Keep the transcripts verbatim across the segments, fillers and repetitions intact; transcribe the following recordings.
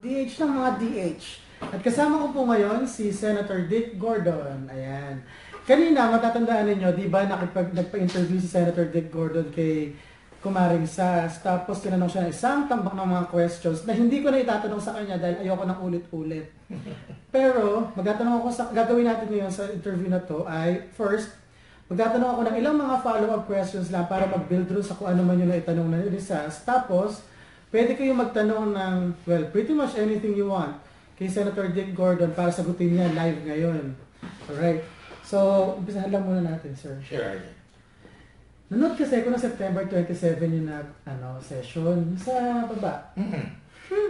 D H ng mga D H. At kasama ko po ngayon si Senator Dick Gordon. Ayan. Kanina, matatandaan ninyo, di ba nakipag, nagpa-interview si Senator Dick Gordon kay Kumaring Sas. Tapos tinanong siya ng isang tambak ng mga questions na hindi ko na itatanong sa kanya dahil ayoko nang ulit-ulit. Pero, magtatanong ako sa, gagawin natin ngayon sa interview na to ay, first, magtatanong ako ng ilang mga follow-up questions lang para mag-build through sa kung ano man yung naitanong na ni Sas. Tapos, pwede kayong magtanong ng, well, pretty much anything you want kay Senator Dick Gordon para sagutin niya live ngayon. Alright. So, umpisahan lang muna natin, sir. Sure. Nanood kasi ako ng September twenty-seven yung na, ano, session sa baba. Mm-hmm. Hmm.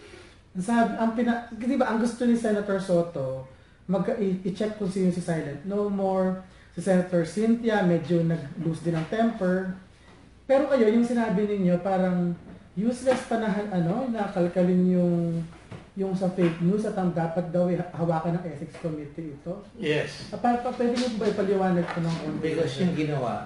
Sabi, ang pina, di ba, ang gusto ni Senator Soto, mag, i-check kung sino si Silent No More, si Senator Cynthia, medyo nag-lose din ang temper. Pero kayo, yung sinabi ninyo, parang useless pa na, ano, nakalkalin yung yung sa fake news at ang dapat daw hawakan ng ethics committee ito. Yes. Pa, pa, pwede mo ba ipaliwanag ko ng konti? Because yung ginawa,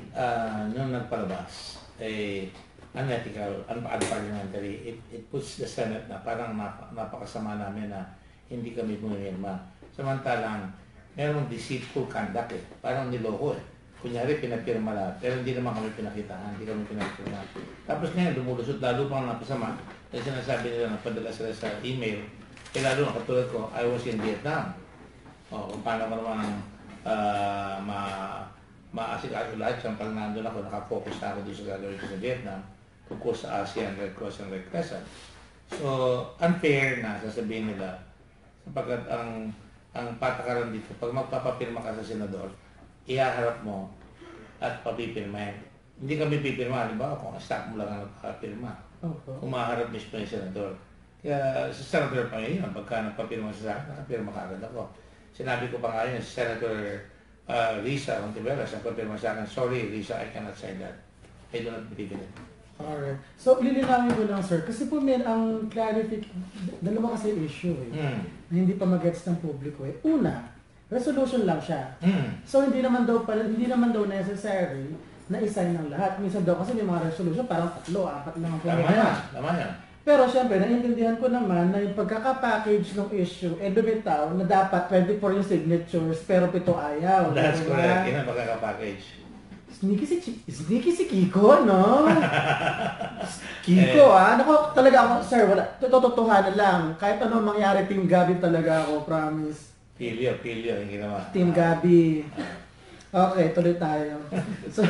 uh, nung nagpalabas, eh, unethical, un unparliamentary, it, it puts the Senate na parang nap napakasama namin na hindi kami pumirma. Samantalang, merong deceitful conduct eh. Parang niloko eh. Kunyari, pinapirma lahat. Pero hindi naman kami pinakitaan, hindi kami pinapirma. Tapos ngayon, lumulusot lalo pang napasama. Kasi sinasabi nila, nagpadala sila sa email. Eh lalo na katulad ko, I was in Vietnam. O, kung paano ko naman uh, ma maasikaso lahat siyang pag nandun ako, nakafocus na ako dito sa gagawin ko sa Vietnam. Tungkol sa ASEAN, Red Cross and Red Crescent. So, unfair na sasabihin nila. Sapagkat ang ang patakaran dito, pag magpapapirma ka sa senador, ihaharap mo at papipirmahin. Hindi kami pipirma, halimbawa kung staff mo lang ang nagpapirma. Okay. Kung maharap mismo yung senador. Kaya sa senador pa ngayon, pagka nagpapirma sa akin, nakapirma ka agad ako. Sinabi ko pa nga yun, si Senator uh, Risa Ontiveros, nagpapirma sa akin, sorry Risa, I cannot sign that. I do not believe in it. Alright. So, lilinawin ko lang, sir. Kasi po, may ang clarific, dalawa kasi yung issue eh. Mm. Na hindi pa mag-gets ng publiko eh. Una, resolution lang siya. Mm. So, hindi naman daw pala, hindi naman daw necessary na i-sign ng lahat. Minsan daw kasi may mga resolution, parang tatlo, apat lang ang Tama pumirma. yan, tama yan. Pero syempre, naiintindihan ko naman na yung pagkakapackage ng issue, eh lumitaw na dapat twenty-four yung signatures, pero pito ayaw. That's diba? correct, yun ang pagkakapackage. Sneaky si, Chi- sneaky si Kiko, no? Kiko, eh. ah. Naku, talaga ako, sir, wala. Tototohanan lang. Kahit ano mangyari, Team Gabi talaga ako, promise. Pilyo, pilyo yung ginawa. Team Gabi. Okay, tuloy tayo. So,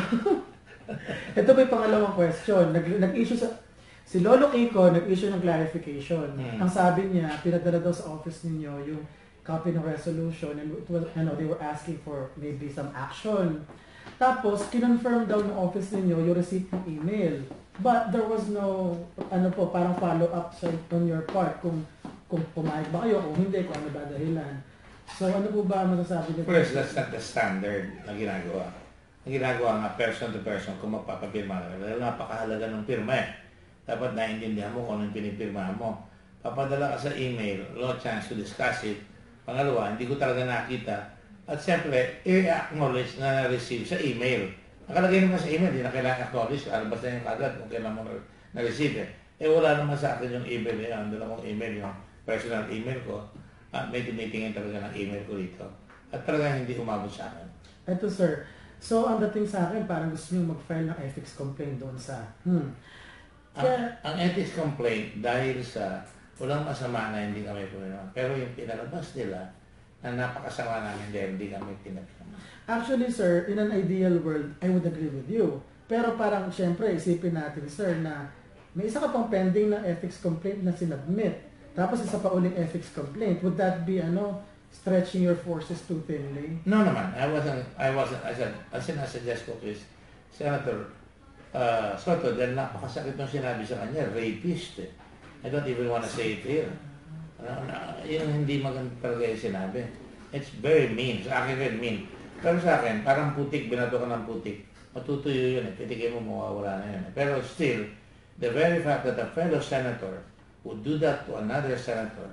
ito po yung pangalawang question. Nag, nag-issue sa, si Lolo Kiko nag-issue ng clarification. Hmm. Ang sabi niya, pinadala daw sa office ninyo yung copy ng resolution and it was, ano, they were asking for maybe some action. Tapos, kinonfirm daw ng office ninyo yung receipt ng email. But there was no, ano po, parang follow-up sa on your part kung kung pumayag ba kayo, kung hindi, kung ano ba dahilan. So, ano po ba masasabi niyo? First, that's not the standard na ginagawa. Ang ginagawa nga person to person kung magpapapirma ka. Dahil napakahalaga ng pirma eh. Dapat naiintindihan mo kung anong pinipirma mo. Papadala ka sa email, no chance to discuss it. Pangalawa, hindi ko talaga nakita. At siyempre, i-acknowledge na na-receive sa email. Nakalagay naman sa email, hindi na kailangan acknowledge. Alabas na yung kagad kung kailan mo na-receive eh. Eh wala naman sa akin yung email eh. Andun akong email, yung personal email ko. At may tinitingin talaga ng email ko dito. At talaga hindi umabot sa akin. Ito sir, so ang dating sa akin, parang gusto nyo mag-file ng ethics complaint doon sa, hmm. Kaya, ang, ang ethics complaint dahil sa walang masama na hindi kami pumirma. Pero yung pinalabas nila na napakasama namin dahil hindi kami pinapirma. Actually sir, in an ideal world, I would agree with you. Pero parang syempre, isipin natin sir na may isa ka pang pending na ethics complaint na sinubmit. Tapos isa pa uling ethics complaint. Would that be ano stretching your forces too thinly? No naman. I wasn't, I wasn't, I said, ang sinasuggest ko is, Senator uh, Soto, dahil napakasakit nung sinabi sa kanya, rapist eh. I don't even want to say it here. Ano, na, yung hindi maganda talaga yung sinabi. It's very mean. Sa akin very mean. Pero sa akin, parang putik, binato ka ng putik. Matutuyo yun eh. Pitikin mo, mawawala na yun eh. Pero still, the very fact that a fellow senator would do that to another senator,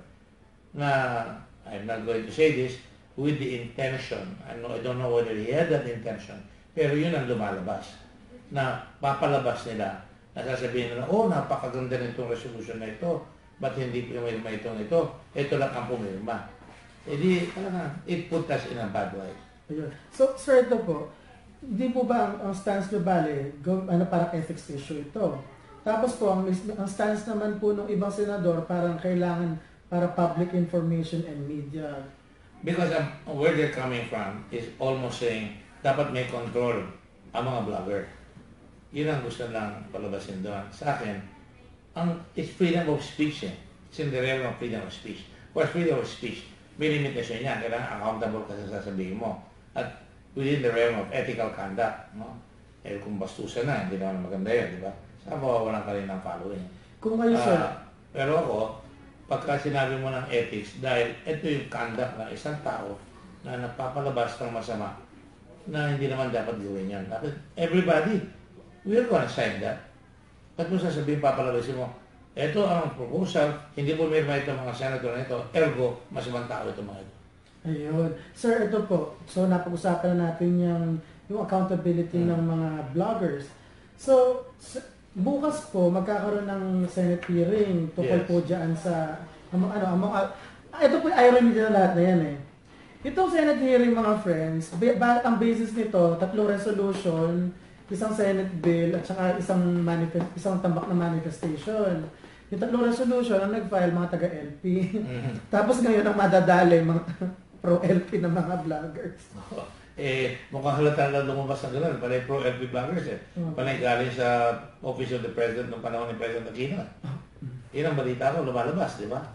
na, I'm not going to say this, with the intention, I, know, I don't know whether he had that intention, pero yun ang lumalabas, na papalabas nila, na sasabihin nila, oh, napakaganda nitong resolution na ito, ba't hindi pumirma itong ito? Ito lang ang pumirma. E di, talaga, it put us in a bad way. Ayun. So, sir, ito po, hindi po ba ang, ang stance nyo bale, go, ano, parang ethics issue ito? Tapos po, ang, ang stance naman po ng ibang senador, parang kailangan para public information and media. Because um, where they're coming from is almost saying, dapat may control ang mga vlogger. Yun ang gusto lang palabasin doon. Sa akin, ang, it's freedom of speech eh. It's in the realm of freedom of speech. What's freedom of speech? May limitasyon yan. Kailangan accountable ka sa sasabihin mo. At within the realm of ethical conduct, no? Eh kung bastusan na, hindi naman maganda yun, di ba? Saka mawawalan ka rin ng following. Kung kayo, sir. Uh, pero ako, pagka sinabi mo ng ethics, dahil ito yung conduct ng isang tao na nagpapalabas ng masama, na hindi naman dapat gawin yan. Dapat everybody, we're gonna sign that. Ba't mo sasabihin, papalabasin mo, ito ang proposal, hindi mo mirma ito mga senator na ito, ergo, masamang tao ito mga ito. Ayun. Sir, ito po. So, napag-usapan na natin yung, yung accountability hmm. ng mga vloggers. So, bukas po, magkakaroon ng Senate hearing tungkol yes. po dyan sa, ano, among, uh, ito po yung irony din na lahat na yan eh. Itong Senate hearing, mga friends, ba, ang basis nito, tatlong resolution, isang Senate bill, at saka isang, manifest, isang tambak na manifestation. Yung tatlong resolution, ang nag-file mga taga-L P. Mm-hmm. Tapos ngayon ang madadali, mga pro-L P na mga vloggers. Oh, eh, mukhang halata na lumabas ng gano'n. Panay pro-L P vloggers eh. Mm-hmm. Panay galing sa Office of the President ng panahon ni President Aquino. Mm-hmm. Yun ang balita ko, lumalabas, di ba?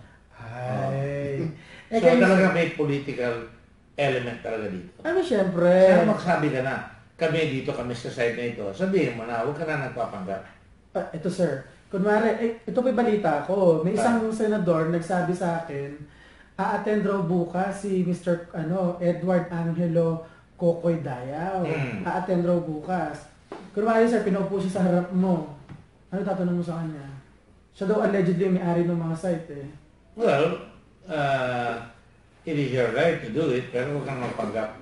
Ay. Oh. So eh, talaga may political element talaga dito. Ano, syempre. Kaya magsabi ka na, kami dito, kami sa side na ito, sabihin mo na, huwag ka na nagpapanggap. Ah, ito sir, kunwari, eh, ito pa balita ko, may isang ah. senador nagsabi sa akin, a-attend raw bukas si Mister ano, Edward Angelo Cocoy Dayaw. Mm. A-attend raw bukas. Kunwari sir, pinaupo siya sa harap mo. Ano tatanong mo sa kanya? Siya daw allegedly may-ari ng mga site eh. Well, uh, it is your right to do it, pero huwag kang magpanggap.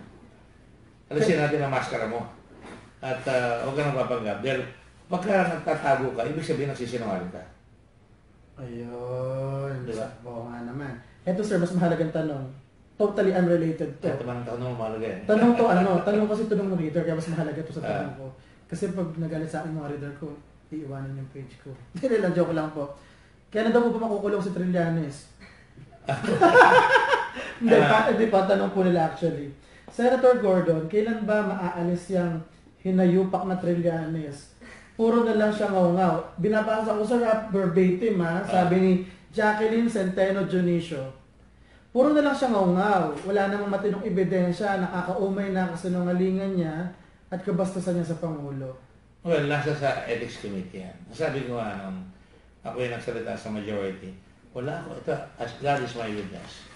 Alisin natin ang maskara mo. At uh, huwag kang magpanggap. Dahil pagka nagtatago ka, ibig sabihin nagsisinungaling ka. Ayun. Diba? Oo nga naman. Eto sir, mas mahalagang tanong. Totally unrelated to. Ito man ang tanong mahalaga eh. Tanong to ano, tanong kasi ito ng reader, kaya mas mahalaga to sa tanong ko. Kasi pag nagalit sa akin mga reader ko, iiwanan yung page ko. Hindi lang, joke lang po. Kaya na daw po pa makukulong si Trillanes? Hindi, uh, pa, hindi pa, tanong po nila actually. Senator Gordon, kailan ba maaalis yung hinayupak na Trillanes? Puro na lang siya ngaw-ngaw. Binabasa ko sa rap verbatim ha, sabi ni Jacqueline Centeno Junicio. Puro na lang siya ngaw-ngaw. Wala namang matinong ebidensya, nakakaumay na kasinungalingan niya at kabastusan niya sa Pangulo. Well, nasa sa Ethics Committee yan. Sabi ko nga nung ako yung nagsalita sa majority, wala ako, ito, as God is my witness.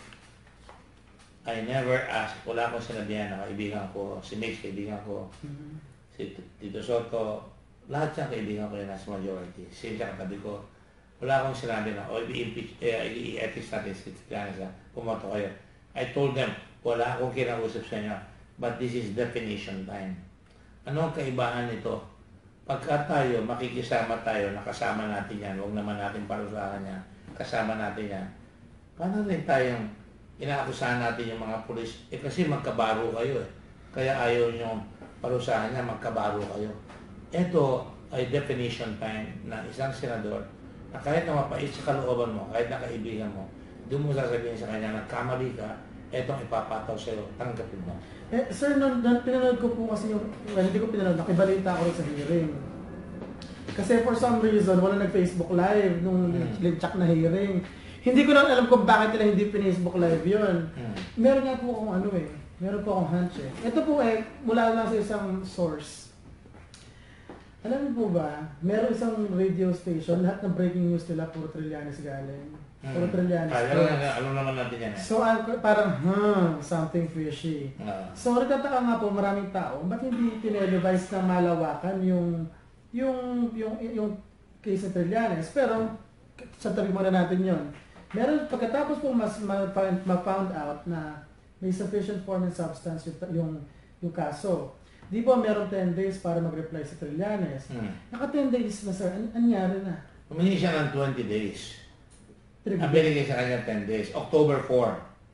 I never asked, wala akong sinabihan na kaibigan ko, si Mix, kaibigan ko, mm-hmm. si Tito Soto, lahat siyang kaibigan ko yung nasa majority. Siya katabi ko, wala akong sinabi na, o i-impeach, eh, i-ethics natin si Trillanes, pumoto kayo. I told them, wala akong kinausap sa inyo, but this is definition time. Ano ang kaibahan nito? Pagka tayo, makikisama tayo, nakasama natin yan, huwag naman natin parusahan yan, kasama natin yan. Paano rin tayong inaakusahan natin yung mga pulis? Eh kasi magkabaro kayo eh. Kaya ayaw nyo parusahan niya, magkabaro kayo. Ito ay definition time na isang senador na kahit na mapait sa kalooban mo, kahit na kaibigan mo, doon mo sasabihin sa kanya, nagkamali ka, etong ipapataw sa'yo, tanggapin mo. Eh, sir, nung, nung pinanood ko po kasi yung, well, hindi ko pinanood, nakibalita ako rin sa hearing. Kasi for some reason, wala nag-Facebook live nung hmm. linchak na hearing. Hindi ko lang alam kung bakit nila hindi pin-Facebook live yun. Hmm. Meron nga po akong ano eh, meron po akong hunch eh. Ito po eh, mula lang sa isang source. Alam niyo po ba, meron isang radio station, lahat ng breaking news nila puro Trillanes galing. Puro Trillanes. Ah, alam, alam naman natin yan eh. So parang, hmm, something fishy. Uh. So nagtataka nga po maraming tao, ba't hindi tinelevise ng malawakan yung yung yung yung case ng Trillanes? Pero sa tabi muna natin yon. Meron pagkatapos po mas ma-found out na may sufficient form and substance yung yung, yung kaso. Di ba meron ten days para mag-reply sa Trillanes? Hmm. Naka ten days na sir, an anyari na? Humingi siya ng twenty days. Ang binigay sa kanya ten days. October four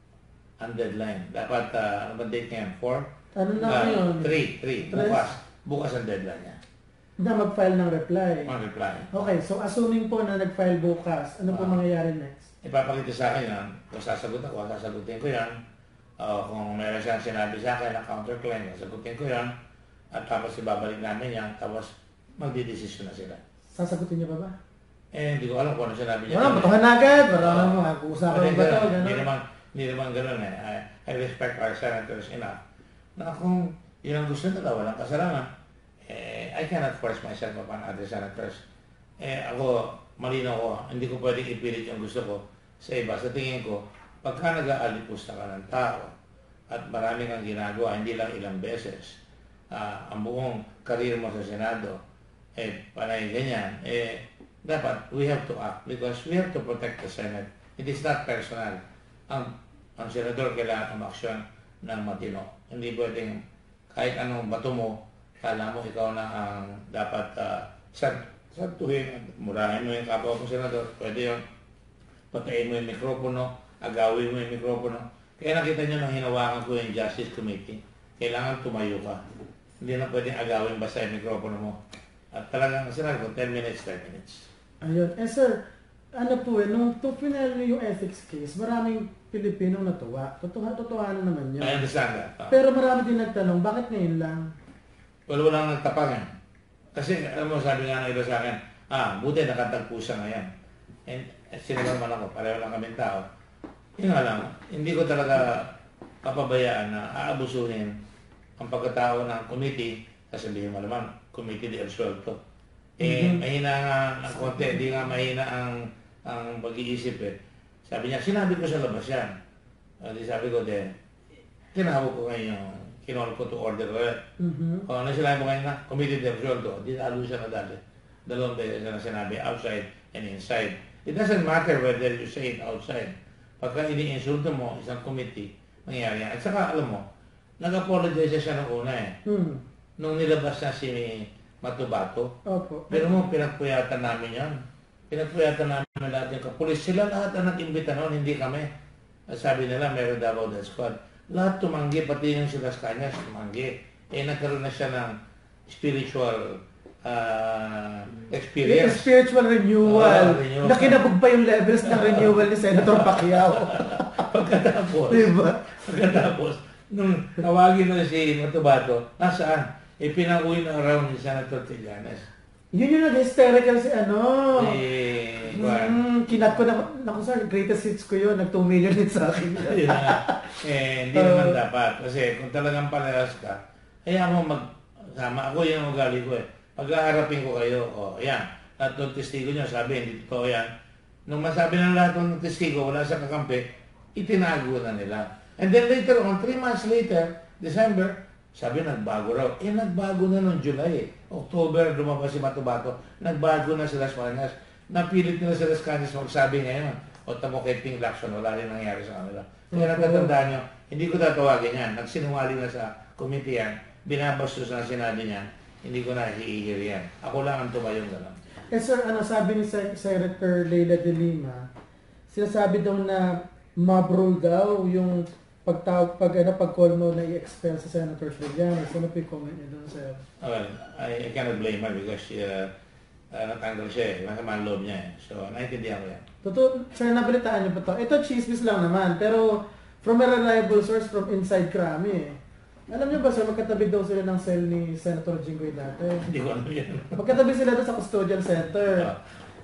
ang deadline. Dapat, uh, ano ba date ngayon? four? Ano na Uh, ngayon? three, three. Tres. Bukas. Bukas ang deadline niya. Na mag-file ng reply. Ang reply. Okay, so assuming po na nag-file bukas, ano po Ah. mangyayari next? Ipapakita sa akin yan. Kung sasagot ako, sasagutin ko yan. Uh, kung meron siyang sinabi sa akin na counterclaim, sasagutin ko yan. At tapos ibabalik namin yan. Tapos magdidesisyon na sila. Sasagutin niyo pa ba? Eh, hindi ko alam kung ano sinabi niya. Wala, batuhan na agad. Wala Oo. naman, mag-uusapan Hindi ng bato. ganun. Gano'n. Hindi naman, hindi naman ganun eh. I, I respect our senators enough. Na kung yun ang gusto nila, walang kasalanan. Eh, I cannot force myself upon other senators. Eh, ako, malinaw ko, hindi ko pwedeng ipilit yung gusto ko sa iba. Sa tingin ko, pagka nag-aalipusta ka ng tao at marami kang ginagawa, hindi lang ilang beses, ah, ang buong karir mo sa Senado, eh, panay ganyan, eh, dapat we have to act because we have to protect the Senate. It is not personal. Ang, ang senador kailangan umaksyon ng matino. Hindi pwedeng kahit anong bato mo, kala mo ikaw na ang dapat uh, santuhin, murahin mo yung kapwa mo senador, pwede yun. Patayin mo yung mikropono, agawin mo yung mikropono. Kaya nakita nyo nang hinawakan ko yung Justice Committee, kailangan tumayo ka. Hindi na pwedeng agawin basta yung mikropono mo. At talagang sinabi ko, ten minutes, ten minutes. Ayun. Eh sir, ano po eh, nung to final niyo yung ethics case, maraming Pilipinong natuwa. Totoo, totohanan naman yun. I understand that. Uh, Pero marami din nagtanong, bakit ngayon lang? Well, walang nagtapangan. Kasi, alam mo, sabi nga ng iba sa akin, ah, buti nakatagpo siya ngayon. And, at sino naman ako, pareho lang kaming tao. Yun nga lang, hindi ko talaga papabayaan na aabusuhin ang pagkatao ng committee, sasabihin mo naman, committee de absuelto. Eh, Mhm. mahina nga ng konti, hindi nga mahina ang, ang pag-iisip eh. Sabi niya, sinabi ko sa labas yan. Uh, di sabi ko, de, tinawag ko ngayon yung kinol ko to order ulit. Mhm. O, ano sinabi mo ngayon na? Committee de absuelto. Di nalo siya na dali. Dalawang beses na sinabi, outside and inside. It doesn't matter whether you say it outside. Pagka ini-insulto mo, isang committee, mangyayari yan. At saka, alam mo, nag-apologize siya ng una eh. Hmm. Nung nilabas na si Matubato. Opo. Pero mo, pinagpuyatan namin yan. Pinagpuyatan namin lahat yung kapulis. Sila lahat ang nag-imbita noon, hindi kami. At sabi nila, meron Davao Death Squad. Lahat tumanggi, pati yung sila sa kanya, tumanggi. Eh, nagkaroon na siya ng spiritual uh, Yung experience. spiritual renewal. Oo, renewal. Nakinabog pa yung levels ng renewal ni Senator Pacquiao. Pagkatapos, Diba? pagkatapos, nung tawagin na si Matubato, nasaan? Eh, pinanguwi na around ni Senator Trillanes. Yun yung nag-hysterical si ano. Eh, Juan. Mm, kinat ko na, naku sir, greatest hits ko yun. Nag two million hits sa akin. Yun na. Eh, hindi Uh, naman dapat. Kasi kung talagang parehas ka, kaya mo magsama. Ako yung ugali ko eh. Pag-aharapin ko kayo, o, oh, yan. Lahat ng testigo nyo, sabi, hindi totoo yan. Nung masabi ng lahat ng testigo, wala sa kakampi, itinago na nila. And then later on, three months later, December, sabi, nagbago raw. Eh, nagbago na noong July eh. October, lumabas si Matubato. Nagbago na sila sa Cañas. Napilit nila sila sa Cañas magsabi ngayon. O tamo kay Ping Lacson, wala rin nangyari sa kanila. Kaya natatandaan nyo, hindi ko tatawagin yan. Nagsinungaling na sa committee yan. Binabastos na sinabi niya. Hindi ko na hiihir yan. Ako lang ang tumayong gano'n. Eh sir, ano sabi ni Sen- Senator Leila de Lima, sinasabi daw na mob rule daw yung pagtawag, pag ano, pag-call mo na i-expel sa Senator Trillanes. Ano po yung comment niya doon, sir? Well, I, I cannot blame her because uh, uh, natanggal siya eh. Masama ang loob niya eh. So, naintindihan ko yan. Totoo, sir, nabalitaan niyo ba to? Ito, chismis lang naman, pero from a reliable source from inside Krami eh. Alam niyo ba sir, magkatabi daw sila ng cell ni Senator Jinggoy dati. Hindi ko alam yan. Magkatabi sila doon sa custodial center. Uh,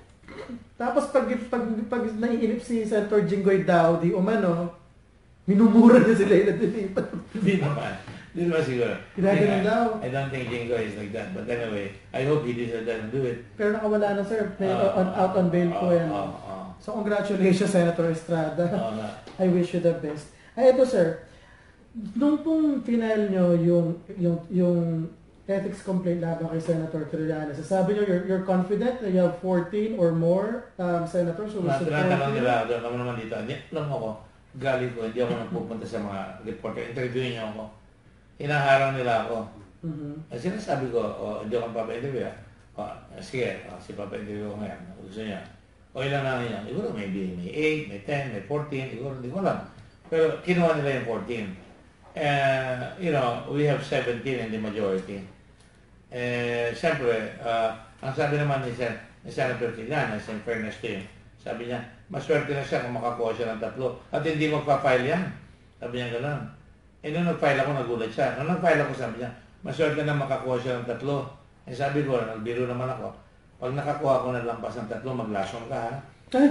Tapos pag, pag, pag naiinip si Senator Jinggoy daw, di umano, minumura niya sila ila dilipat. Hindi naman. Hindi naman siguro. Ginaganon I- daw. I don't think Jingo is like that. But anyway, I hope he did- doesn't do it. Pero nakawala na sir, May, Ah, on, out on bail po ah, yan. ah, ah. So congratulations Senator Estrada. Oo nga. I wish you the best. Ay ito sir, nung pong final nyo yung, yung, yung ethics complaint laban kay Senator Trillanes, sabi nyo you're, you're confident that you have fourteen or more um, senators who will Na- support Tinatanong you? nila, doon naman naman dito. Hindi, alam mo ko, galing ko, hindi ako nagpupunta sa mga reporter. Interview niyo ako. Hinaharang nila ako. Mhm. At sinasabi ko, oh, hindi ako papa-interview ah. Oh, sige, oh, si papa-interview ko ngayon. Gusto niya. O ilan na yan? Siguro maybe may eight, may ten, may fourteen, siguro hindi ko alam. Pero kinuha nila yung fourteen. Uh, you know, we have seventeen in the majority. Eh, siyempre, uh, ang sabi naman ni, Sen ni Senator Trillanes, in fairness to him, sabi niya, maswerte na siya kung makakuha siya ng tatlo. At hindi magpa-file yan. Sabi niya gano'n. Eh, nung nag-file ako, nagulat siya. Nung nag-file ako, sabi niya, maswerte na makakuha siya ng tatlo. Eh, sabi ko, nagbiro naman ako, pag nakakuha ko ng lampas ng tatlo, maglasong ka, ha?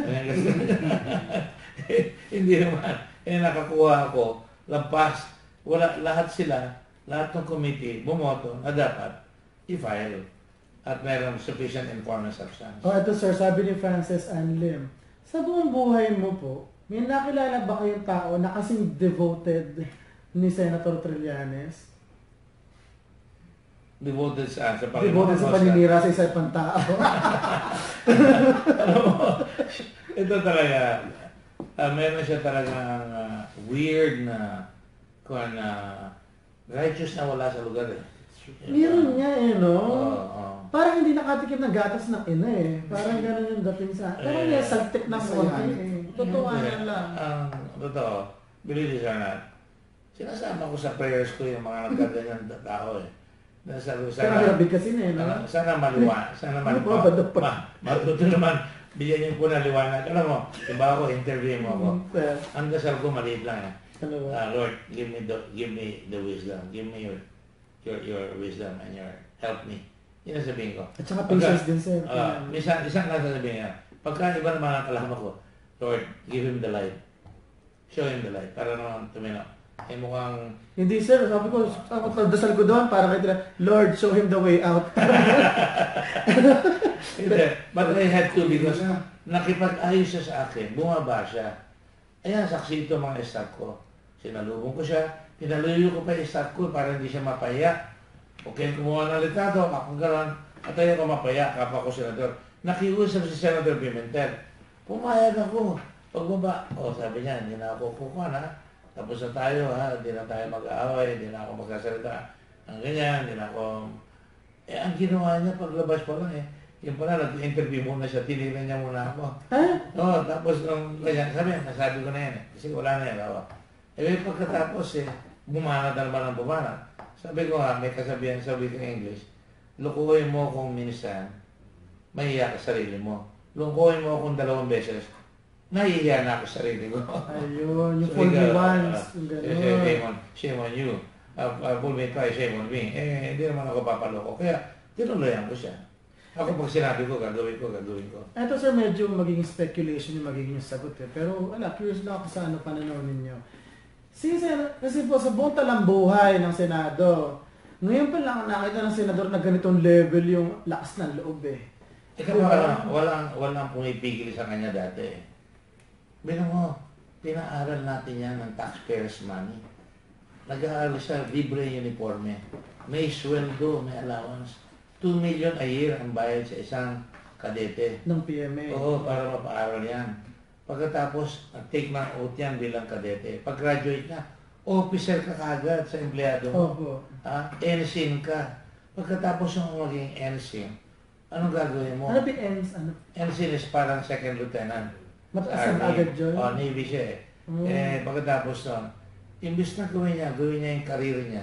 Hindi naman. Eh, nakakuha ako, lampas. Wala, lahat sila, lahat ng committee, bumoto na dapat i-file. At mayroong sufficient informed substance. Oh, ito sir, sabi ni Francis Ann Lim, sa buong buhay mo po, may nakilala ba kayong tao na kasing devoted ni Senator Trillanes? Devoted saan? Sa Panginoon? Devoted sa paninira sa isa pang tao. Alam mo, ito talaga, uh, meron siya talagang uh, weird na, kung na, righteous na wala sa lugar eh. Meron niya eh, no? Oo, oo. Parang hindi nakatikim ng gatas ng ina eh. Parang gano'n yung dating sa... Pero Eh, may saltik ng isa konti yan. eh. Totoo Hindi. na lang. Ang totoo, believe it or not, sinasama ko sa prayers ko yung mga nagkaganyan na tao eh. Nasa, Pero sana, hirabig kasi na eh, no? sana, sana maluwa, sana Ano maluwa. ba, ba't pa? Ma, matuto naman, bigyan niyo po na liwanag. Alam mo, iba ako, interview mo ako. Well, Ang dasal ko maliit lang eh. ano ba? Uh, Lord, give me the give me the wisdom. Give me your your your wisdom and your help me. Yun ang sabihin ko. At saka patience din sir. Uh, isang, isang lang sasabihin niya. Pagka iba naman ang kalama ko, Lord, give him the light. Show him the light. Para naman tumino. Eh mukhang... Hindi sir, sabi ko, ako pagdasal ko doon para kay tila, Lord, show him the way out. Hindi. But I had to because nakipag-ayos siya sa akin. Bumaba siya. Ayan, saksi ito mga staff ko. Sinalubong ko siya. Pinaluyo ko pa yung staff ko para hindi siya mapahiya. Okay, kumuha ng litrato, ako gano'n. At ayaw ko mapaya, kapwa ko senador. Nakiusap si Senator Pimentel. Pumayag ako. Pagbaba, o oh, sabi niya, hindi na ako kukuha na. Tapos na tayo ha, hindi na tayo mag-aaway, hindi na ako magsasalita. Ang ganyan, hindi na ako... Eh, ang ginawa niya paglabas pa lang eh. Yung pala, nag-interview muna siya, tinignan niya muna ako. Ha? Oo, tapos nung ganyan, sabi, nasabi ko na yan eh. Kasi wala na yan, awa. Eh, pagkatapos eh, bumanat na naman ang bumanat. Sabi ko nga, may kasabihan sa wikang English, lukuhin mo kung minsan, mahihiya ka sarili mo. Lukuhin mo kung dalawang beses, nahihiya na ako sa sarili ko. Ayun, yung So, fool me ikaw, once. uh, Yung eh, gano'n. shame on, shame on you. Uh, uh, fool me twice, shame on me. Eh, hindi naman ako papaloko. Kaya, tinuloyan ko siya. Ako pag sinabi ko, gagawin ko, gagawin ko. Ito sir, medyo magiging speculation yung magiging yung sagot eh. Pero wala, curious lang ako sa ano pananaw ninyo. Si Sen- kasi po sa buong talambuhay ng Senado, ngayon pa lang nakita ng Senador na ganitong level yung lakas ng loob eh. Ikaw wala, walang, walang pumipigil sa kanya dati eh. Bino mo, pinaaral natin yan ng taxpayers' money. Nag-aaral siya, libre uniforme. May sweldo, may allowance. two million a year ang bayad sa isang kadete. Ng P M A. Oo, para mapaaral yan. Pagkatapos, nag-take ng oath yan bilang kadete. Pag-graduate na, officer ka kagad sa empleyado mo. Opo. Ah, ensign ka. Pagkatapos ng maging ensign, anong gagawin mo? Ano ba yung ends? Ano? Ensign is parang second lieutenant. Mataas na Army. agad yun? Oh, Navy siya eh. Mm. Eh, pagkatapos nun, imbis na gawin niya, gawin niya yung karir niya,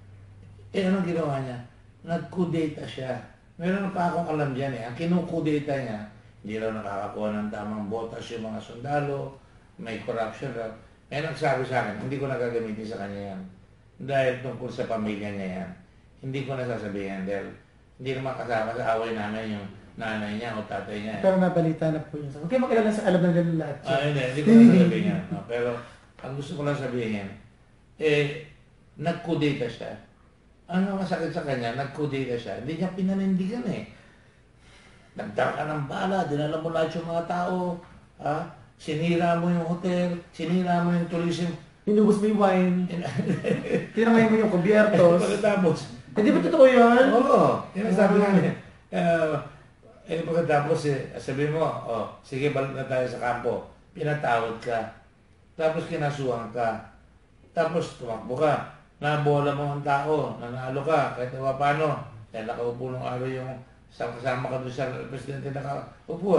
eh, anong ginawa niya? Nag-kudeta siya. Meron pa akong alam dyan eh. Ang kinukudeta niya, hindi raw nakakakuha ng tamang botas yung mga sundalo, may corruption raw. May nagsabi sa akin, hindi ko nagagamitin sa kanya yan. Dahil tungkol sa pamilya niya yan. Hindi ko nasasabihin dahil hindi naman kasama sa away namin yung nanay niya o tatay niya. Pero nabalita na po yun. Okay, makilala sa alam na nila lahat. Ah, hindi, hindi ko nasasabihin yan. No? Pero ang gusto ko lang sabihin, eh, nagkudeta siya. Ano masakit sa kanya, nagkudeta siya. Hindi niya pinanindigan eh. Nagdara ka ng bala, dinala mo lahat yung mga tao, ha? Sinira mo yung hotel, sinira mo yung tourism. Inubos mo yung wine. Tinangay mo yung kubiertos. Pagkatapos, Hindi ba totoo yun? oo, yun ang sabi namin. Uh, eh, pagkatapos, eh, sabi mo, oh, sige, balik na tayo sa kampo. Pinatawad ka. Tapos kinasuhan ka. Tapos tumakbo ka. Nabola mo ang tao, nanalo ka, kahit na paano. Dahil nakaupo ng araw yung kasama ka doon sa presidente nakaupo eh.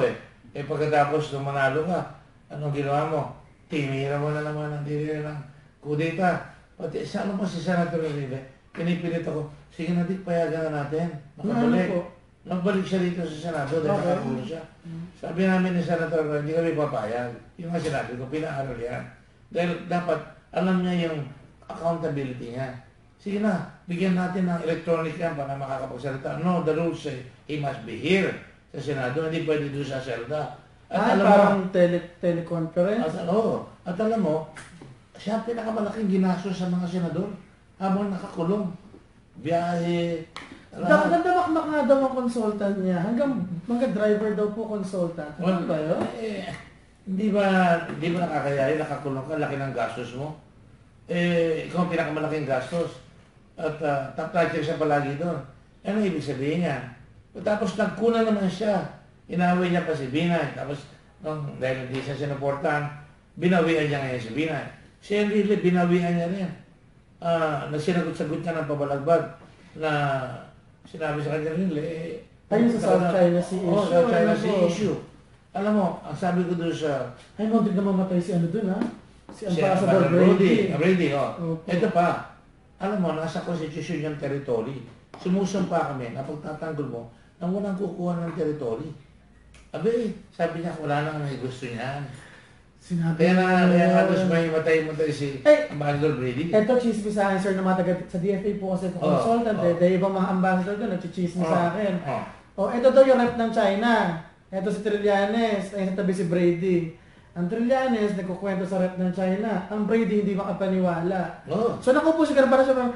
Eh pagkatapos nung manalo ka, anong ginawa mo? Tinira mo na naman ang tinira ng kudeta. Pati sa ano pa si Senator Uribe, pinipilit ako, sige na Dick, payagan na natin. Makabalik. Ano po? Nagbalik siya dito sa Senado dahil Okay. nakakulo siya. Sabi namin ni Senator, hindi kami papayag. Yung nga sinabi ko, pinaaral yan. Dahil dapat alam niya yung accountability niya. Sige na, bigyan natin ng electronic yan para makakapagsalita. No, the rules say he must be here sa Senado, hindi pwede doon sa Zelda. Ah, alam parang mo, tele teleconference? at, oh, at alam mo, siya ang pinakamalaking ginastos sa mga senador habang nakakulong. Biyahe, lahat. Nagdamakmak nga daw ang consultant niya. Hanggang mga driver daw po consultant. Ano ba yun? Eh, hindi ba, hindi ba nakakayahin, nakakulong ka, laki ng gastos mo? Eh, ikaw ang pinakamalaking gastos. At uh, top-tier siya palagi doon. Ano ibig sabihin niya? Tapos nagkuna naman siya. Inaway niya pa si Binay. Tapos, nung, dahil hindi siya sinuportahan, binawian niya ngayon si Binay. Si Enrile, binawian niya rin. Uh, nagsinagot-sagot niya ng pabalagbag na sinabi sa kanya rin, eh, Ayun sa South China Sea Oo, issue. South China Ano Sea po? issue. Alam mo, ang sabi ko doon sa Ay, muntik na mamatay si ano dun, ha? Si si Ambassador Ambassador Brody. Brady. Brady, oh. Opo. Ito pa, alam mo, nasa constitution yung territory. Sumusumpa kami na pagtatanggol mo nang walang kukuha ng territory. Abe, sabi niya, wala nang may gusto niyan. Sinabi Kaya na, kaya yun. halos may matay-matay si Eh, Ambassador Brady. Ito, chismis sa akin, sir, na mga taga sa D F A po kasi Oh, consultant oh. eh. Dahil ibang mga ambassador doon, nagchichismis Oh, sa akin. oh. Oh, ito daw yung rep ng China. Ito si Trillanes, ayun sa tabi si Brady. Ang Trillanes, nagkukwento sa rep ng China. Ang Brady hindi makapaniwala. Oh. So naku po siya, parang siya,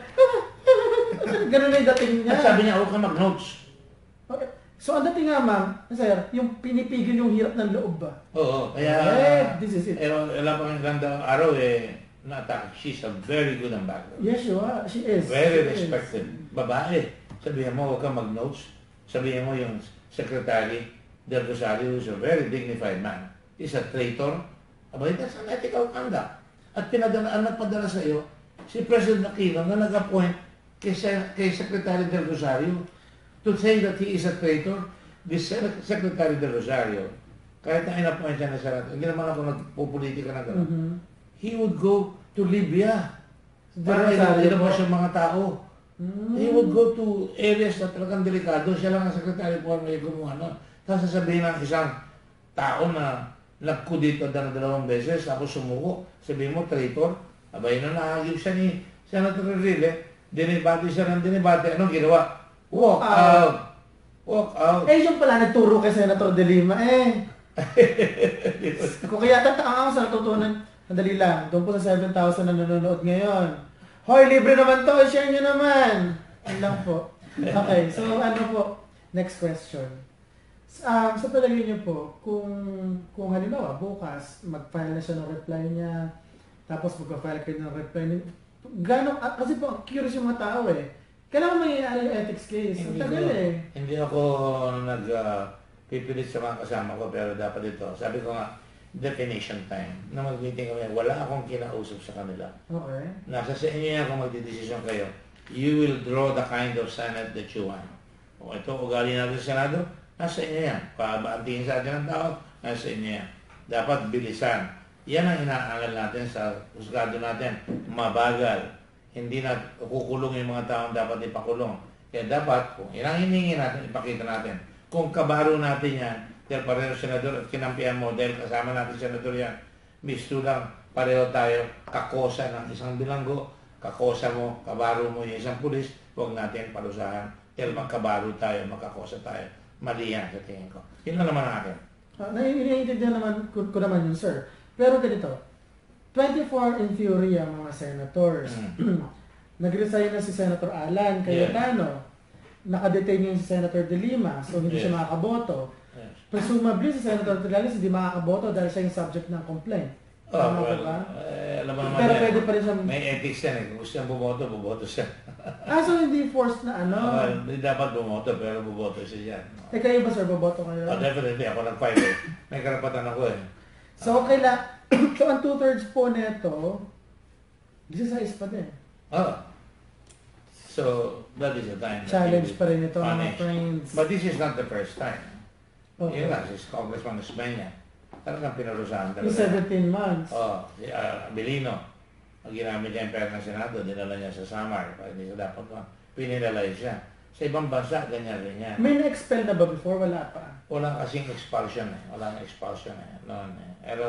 ganun na yung dating niya. At sabi niya, huwag ka mag-notes. Okay. So ang dating nga, ma'am, sir, yung pinipigil yung hirap ng loob ba? Oo, kaya... Eh, this is it. Eh, wala pang ilang daw araw eh, na-attack. She's a very good ambassador. Yes, you are. She is. Very She is. respected. Babae. Sabihin mo, huwag kang mag-notes. Sabihin mo yung Secretary Del Rosario is a very dignified man. He's a traitor. Aba, that's an ethical conduct. At pinadala, ang nagpadala sa iyo, si President Aquino na nag-appoint kay, kay Secretary Del Rosario to say that he is a traitor. This Secretary Del Rosario, kahit na in-appoint siya na siya, hindi naman ako nagpupolitika na gano'n. Mhm. He would go to Libya Del para Rosario ilabas po. yung mga tao. Mm. He would go to areas na talagang delikado. Siya lang ang secretary po ang may gumawa nun. Tapos sasabihin ng isang tao na nagko dito na dalawang beses, ako sumuko. Sabihin mo, traitor. Abay na nahagip siya ni Senator Rile. Dinibati siya ng dinibati. Anong ginawa? Walk Out. out. Walk out. Eh, yung pala nagturo kay Senator De Lima, eh. Kung kaya tataka ako sa natutunan, madali lang, doon po sa seven thousand na nanonood ngayon. Hoy, libre naman to, share nyo naman. Yun lang po. Okay, so ano po, next question. Um, sa palagay niyo po, kung, kung halimbawa, bukas, mag-file na siya ng reply niya, tapos mag-file kayo ng reply niya, gano'n, ah, kasi po, curious yung mga tao eh. Kailangan mangyayari yung ethics case. Ang Hindi tagal ko- eh. Hindi ako nag uh, pipilit sa mga kasama ko, pero dapat ito. Sabi ko nga, definition time. Na mag-meeting kami, wala akong kinausap sa kanila. Okay. Nasa sa inyo yan kung magdidesisyon kayo. You will draw the kind of Senate that you want. O ito, ugali natin sa Senado, nasa inyo yan. Pabaantingin sa atin ng tao, nasa inyo yan. Dapat bilisan. Yan ang inaangal natin sa husgado natin. Mabagal. Hindi na kukulong yung mga taong dapat ipakulong. Kaya dapat, kung ilang hiningi natin, ipakita natin. Kung kabaro natin yan, dahil pareho senador at kinampihan mo, dahil kasama natin senador yan, misto lang, pareho tayo, kakosa ng isang bilanggo, kakosa mo, kabaro mo yung isang pulis, huwag natin palusahan. Dahil magkabaro tayo, magkakosa tayo. Mali yan sa tingin ko. Yun lang naman akin. Uh, naiintindihan naman ko, ko naman yun, sir. Pero ganito, twenty-four in theory ang mga senators. Mm. Nag-resign na si Senator Alan Cayetano. Nakadetain yun si Senator De Lima, so hindi siya Yes. makakaboto. Yes. Presumably si Senator Trillanes hindi makakaboto dahil siya yung subject ng complaint. Oh, Tama well, po ba? eh, alam mo naman Pero yan. pwede pa rin siya... May ethics yan eh. Kung gusto niyang bumoto, bumoto siya. Ah, so hindi forced na ano? Ah, Hindi dapat bumoto, pero bumoto siya yan. Eh kayo ba, sir, boboto kayo? Oh, definitely, ako nag-fight eh. May karapatan ako eh. So, kaila... so, ang two-thirds po neto, exercise pa din. Oh. So, that is the time. that Challenge he pa rin will ito, mga punish. friends. But this is not the first time. Okay. Yun lang, si Congressman Osmeña. Talagang pinarusahan Yung talaga. seventeen months. Oo, si uh, Abilino. Ang ginamit niya yung pera ng Senado, dinala niya sa Samar. Hindi siya dapat mo. Pininalay siya. Sa ibang bansa, ganyan rin yan. May na-expel na ba before? Wala pa. Walang kasing expulsion eh. Walang expulsion eh. Noon eh. Pero,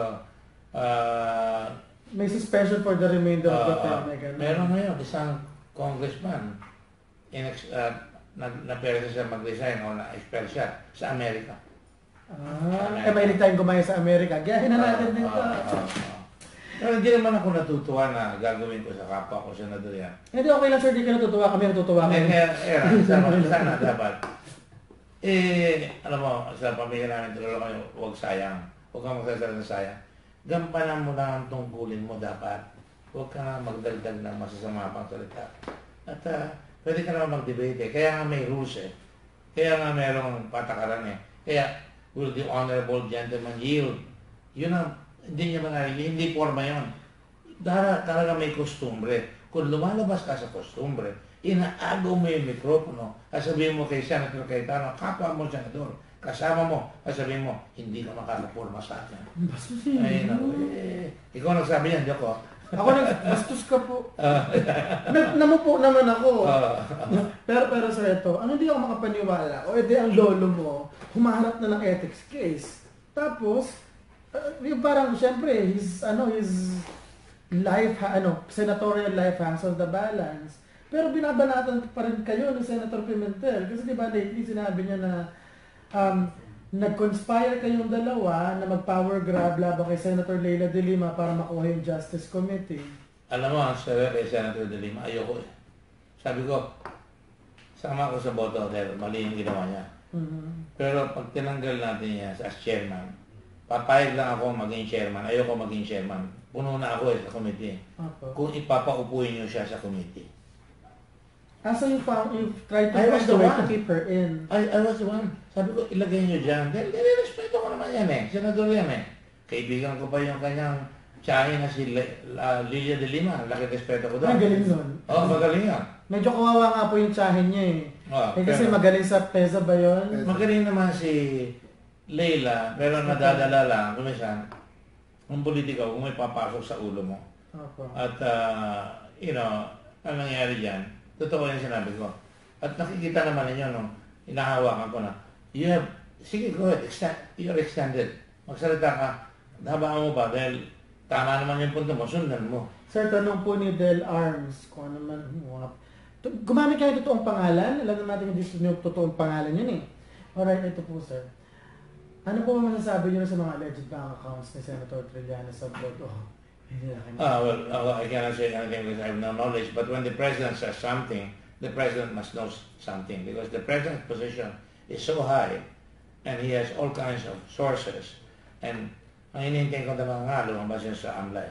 ah, May suspension for the remainder of the ah, term. May ganun. meron ngayon, isang congressman, inex, uh, na, na-pera siya mag-resign o na-expel siya sa Amerika. Ah, eh mahilig tayong gumaya sa Amerika. Gayahin na natin din to. Ah, ah, ah. Pero hindi naman ako natutuwa na gagawin ko sa kapwa ko senador yan. Hindi, okay lang sir, di ka natutuwa. Kami natutuwa Hindi, kami. kaya, kaya, sana, sana dapat. Eh, alam mo, sa pamilya namin, tulad kayo, huwag sayang. Huwag kang magsasala ng sayang. Gampanan mo lang ang tungkulin mo dapat. Huwag ka na magdagdag ng masasama pang salita. At uh, pwede ka naman mag-debate eh. Kaya nga may rules eh. Kaya nga merong patakaran eh. Kaya, will the honorable gentleman yield? Yun ang, hindi niya manarinig, hindi forma yun. Dara, talaga may kostumbre. Kung lumalabas ka sa kostumbre, inaagaw mo yung mikropono, sasabihin mo kay Senator Cayetano, kapwa mo senador, kasama mo, sasabihin mo, hindi ka makakapurma sa akin. Ay, naku, eh, ikaw nagsabi yan, di ako. Ako nagbastos ka po. Na, namupo naman ako. pero pero sir, ito, ano hindi ako makapaniwala? O edi ang lolo mo, humaharap na ng ethics case. Tapos, uh, yung parang, syempre, his, ano, his life, ha, ano, senatorial life hangs on the balance. Pero binabanatan pa rin kayo ni Senator Pimentel. Kasi di ba lately sinabi niya na um, nag-conspire kayong dalawa na mag-power grab laban kay Senator Leila de Lima para makuha yung Justice Committee. Alam mo, ang sabi kay Senator de Lima, ayoko eh. Sabi ko, sama ko sa boto dahil mali yung ginawa niya. Mm-hmm. Pero pag tinanggal natin niya as chairman, papayag lang ako maging chairman. Ayoko maging chairman. Puno na ako eh sa committee. Okay. Kung ipapaupuin niyo siya sa committee. Asa yung pa, you tried to I find was the the way one. to keep her in. I, I was the one. Sabi ko, ilagay niyo dyan. Dahil nire-respeto ko naman yan eh. Senador yan eh. Kaibigan ko pa yung kanyang tiyahin na si Le, uh, Lilia de Lima. Laki respeto ko doon. Magaling nun. Oo, oh, magaling yan. Medyo kawawa nga po yung tsahin niya eh. Oh, eh kasi pero, magaling sa pesa ba yun? magaling naman si Leila, pero nadadala lang, kumisan, ang politika kung may papasok sa ulo mo. Opo. At, uh, you know, ang nangyari dyan, totoo yung sinabi ko. At nakikita naman ninyo nung inahawakan ko na, you have, sige, go ahead, extend, you're extended. Magsalita ka, habaan mo ba? Dahil tama naman yung punto mo, sundan mo. Sir, tanong po ni Del Arms, kung ano man, mga, gumamit kayo ng totoong pangalan? Alam naman natin yung yung totoong pangalan yun eh. Alright, ito po sir. Ano po ba masasabi niyo sa mga alleged bank accounts ni Senator Trillanes sa board? Oh, hindi na kayo. Ah, well, uh, I cannot say anything because I have no knowledge, but when the president says something, the president must know something because the president's position is so high and he has all kinds of sources. And ang inintay ko naman nga, lumabas yun sa AMLA.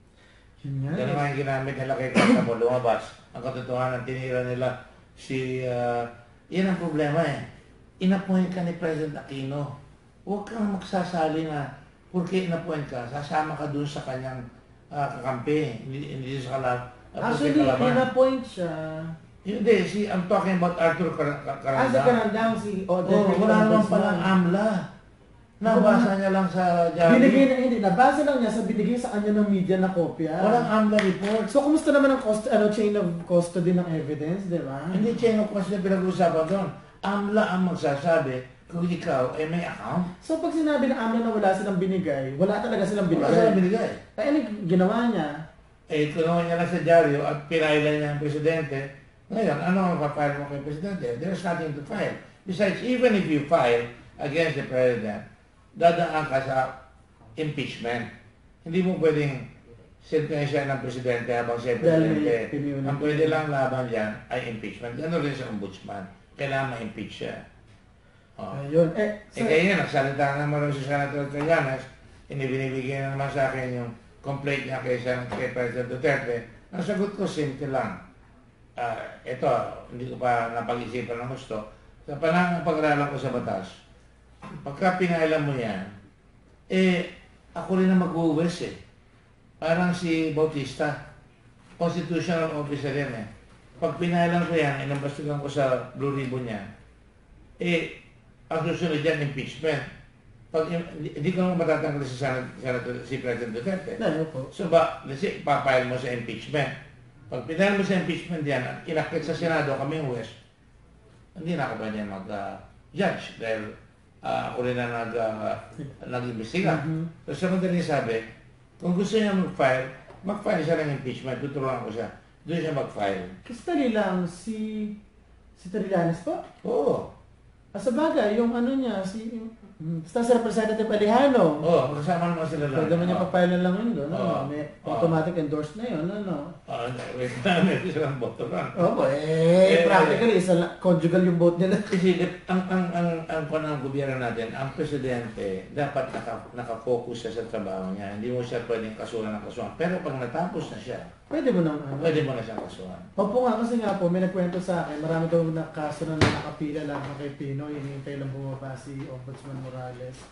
Yun nga. Ganun nga yung ginamit nila kay Kasamo, lumabas. Ang katotohanan, tinira nila si... Uh, yan ang problema eh. Inappoint ka ni President Aquino. Huwag kang magsasali na porque inappoint ka, sasama ka dun sa kanyang uh, kakampi. Hindi, hindi sa kalab. Actually, in-appoint siya. Hindi, si, I'm talking about Arthur Car Car Ah, si Carandang. Carandang, si Odette. Oh, wala naman palang AMLA. Nabasa niya lang sa Javi. Binigay na, hindi, nabasa lang niya sa binigay sa kanya ng media na kopya. Walang AMLA report. So, kumusta naman ang cost, ano, chain of custody ng evidence, di ba? Hindi chain of custody na pinag-usapan doon. AMLA ang magsasabi kung ikaw ay may account. So, pag sinabi ng AMLO na wala silang binigay, wala talaga silang binigay. Wala silang binigay. Kaya ano ginawa niya? Eh, tulungan niya lang sa dyaryo at pinailan niya ang presidente. Ngayon, ano ang mapapile mo kay presidente? There's nothing to file. Besides, even if you file against the president, dadaan ka sa impeachment. Hindi mo pwedeng sentensya ng presidente habang siya presidente. Ang pwede lang laban diyan ay impeachment. Gano'n rin sa ombudsman. Kailangan ma-impeach siya. Oh. Ayun. Eh, Eh kaya nagsalita naman rin si Senator Trillanes, inibinibigay na naman sa akin yung complaint niya kay, kay President Duterte. Ang sagot ko, simple lang. Uh, ito, hindi ko pa napag-isipan ng gusto. Sa panahon ng pag-aralan ko sa batas, pagka pinailan mo yan, eh, ako rin na mag-uwes eh. Parang si Bautista, constitutional officer yan eh. Pag pinailan ko yan, inabastigan ko sa Blue Ribbon niya, eh, ang susunod yan, impeachment. Pag hindi hindi ko naman matatanggal si Senat- Senator si President Duterte. Ano po? So ba, let's say, papile mo sa impeachment. Pag pinahal mo sa impeachment yan at inakit sa Senado kami yung West, hindi na ako pwede mag-judge dahil ah, ako rin na nag, uh, nag-imbestiga. Mhm. So sa madaling sabi, kung gusto niya mag-file, mag-file siya ng impeachment, tuturuan ko siya. Doon siya mag-file. Kasi dali lang, si... Si Trillanes po? Oo. Ah, sa bagay, yung ano niya, si... Hmm, basta si Representative Alejano. Oo, kasama naman sila lang. Pwede mo niya Oo. pa-file na lang yun doon. Oo. Ano? May Oo. automatic endorse na yun. Ano? Ah, wait na, meron silang boto lang. Opo, eh, Eh, practically, isa lang, conjugal yung vote nila. Kasi ang ang ang ang ang ng gobyerno natin, ang presidente dapat naka, naka-focus siya sa trabaho niya. Hindi mo siya pwedeng kasuhan ng kasuhan. Pero pag natapos na siya, Pwede mo nang ano. pwede mo na siyang kasuhan. Opo nga, kasi nga po, may nagkwento sa akin, marami daw na kaso na nakapila lang kay Pinoy, hinihintay lang bumaba si Ombudsman Morales.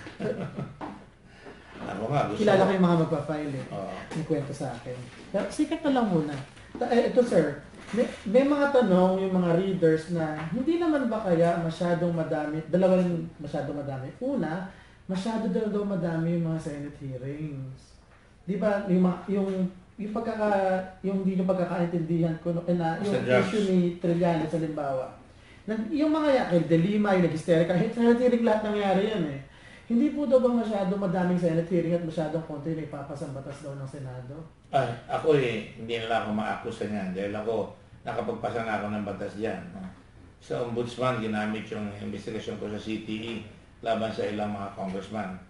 Ako nga, gusto Kilala ko ko. yung mga magpa-file eh. Oo. May kwento sa akin. Pero sikat na lang muna. Ta- eh, ito sir, may, may mga tanong yung mga readers na hindi naman ba kaya masyadong madami, dalawa rin masyadong madami. Una, masyado daw daw madami yung mga Senate hearings. Di ba, yung, mga- yung, yung pagkaka, yung hindi yung pagkakaintindihan ko, no, eh, na, yung Sa drugs. issue ni Trillanes sa limbawa. Nag, yung mga yakil, De Lima, yung nag-hysterical, Senate hearing lahat nangyari yan eh. Hindi po daw ba masyado madaming Senate hearing at masyadong konti na ipapasang batas daw ng Senado? Ay, ako eh, hindi nila ako maakusa niyan dahil ako, nakapagpasa na ako ng batas dyan. no? Sa ombudsman, ginamit yung investigasyon ko sa C T E laban sa ilang mga congressman.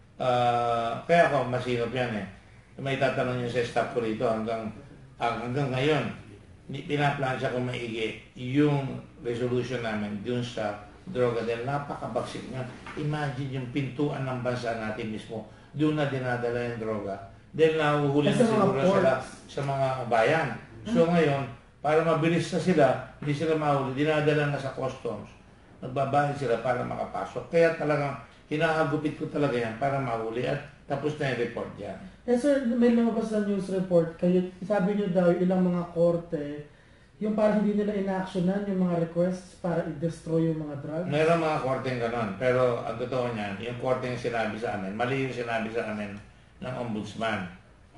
Ah, kaya ako, masinop yan eh. May tatanong yun sa staff ko rito hanggang, hang- hanggang ngayon, ni- pinaplansya ko maigi yung resolution namin dun sa droga dahil napakabagsik nga. Imagine yung pintuan ng bansa natin mismo, doon na dinadala yung droga. Dahil nahuhuli na Kasi mga siguro sila ports. sa mga bayan. So ngayon, para mabilis na sila, hindi sila mahuli, dinadala na sa customs. Nagbabayad sila para makapasok. Kaya talagang hinahagupit ko talaga yan para mahuli at tapos na yung report yan. Eh sir, may lumabas na news report, kayo, sabi niyo daw ilang mga korte, yung parang hindi nila inactionan yung mga requests para i-destroy yung mga drugs. Mayroong mga korteng ganon, pero ang totoo niyan, yung korteng sinabi sa amin, mali yung sinabi sa amin ng ombudsman.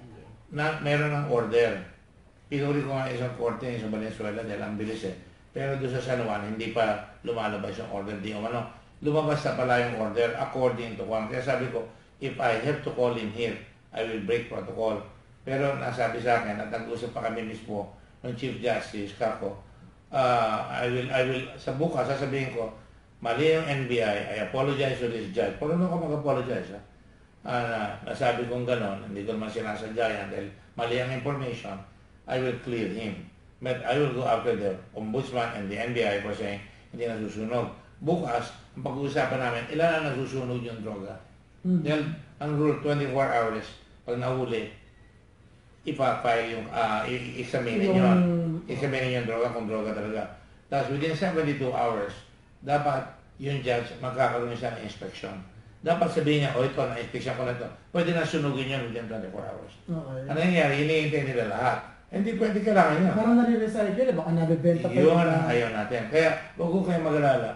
Na meron ng order. Pinuri ko nga isang korte sa Valenzuela dahil ang bilis eh. Pero doon sa San Juan, hindi pa lumalabas yung order. Di umano, lumabas na pala yung order according to Juan. Kaya sabi ko, if I have to call him here, I will break protocol. Pero nasabi sa akin, at nag-usap pa kami mismo ng Chief Justice, kako, uh, I will, I will, sa bukas, sasabihin ko, mali yung N B I, I apologize to this judge. Pero ano ka mag-apologize, ha? Uh, nasabi kong ganon, hindi ko naman sinasadya yan dahil mali ang information, I will clear him. But I will go after the Ombudsman and the N B I for saying hindi nasusunog. Bukas, ang pag-uusapan namin, ilan ang nasusunog yung droga. Hmm. Dahil ang rule, twenty-four hours, pag nahuli, ipa-file yung, uh, i-examine Yung- yun. Examine yung droga kung droga talaga. Tapos within seventy-two hours, dapat yung judge magkakaroon siya ng inspection. Dapat sabihin niya, oh ito, na-inspection ko na ito. Pwede na sunugin yun within twenty-four hours. Okay. Ano nangyari? Hinihintay nila lahat. Hindi pwede kailangan yun. Parang nare-recycle, baka nabibenta pa Yun yung- ang ayaw natin. Kaya huwag ko kayong mag-alala.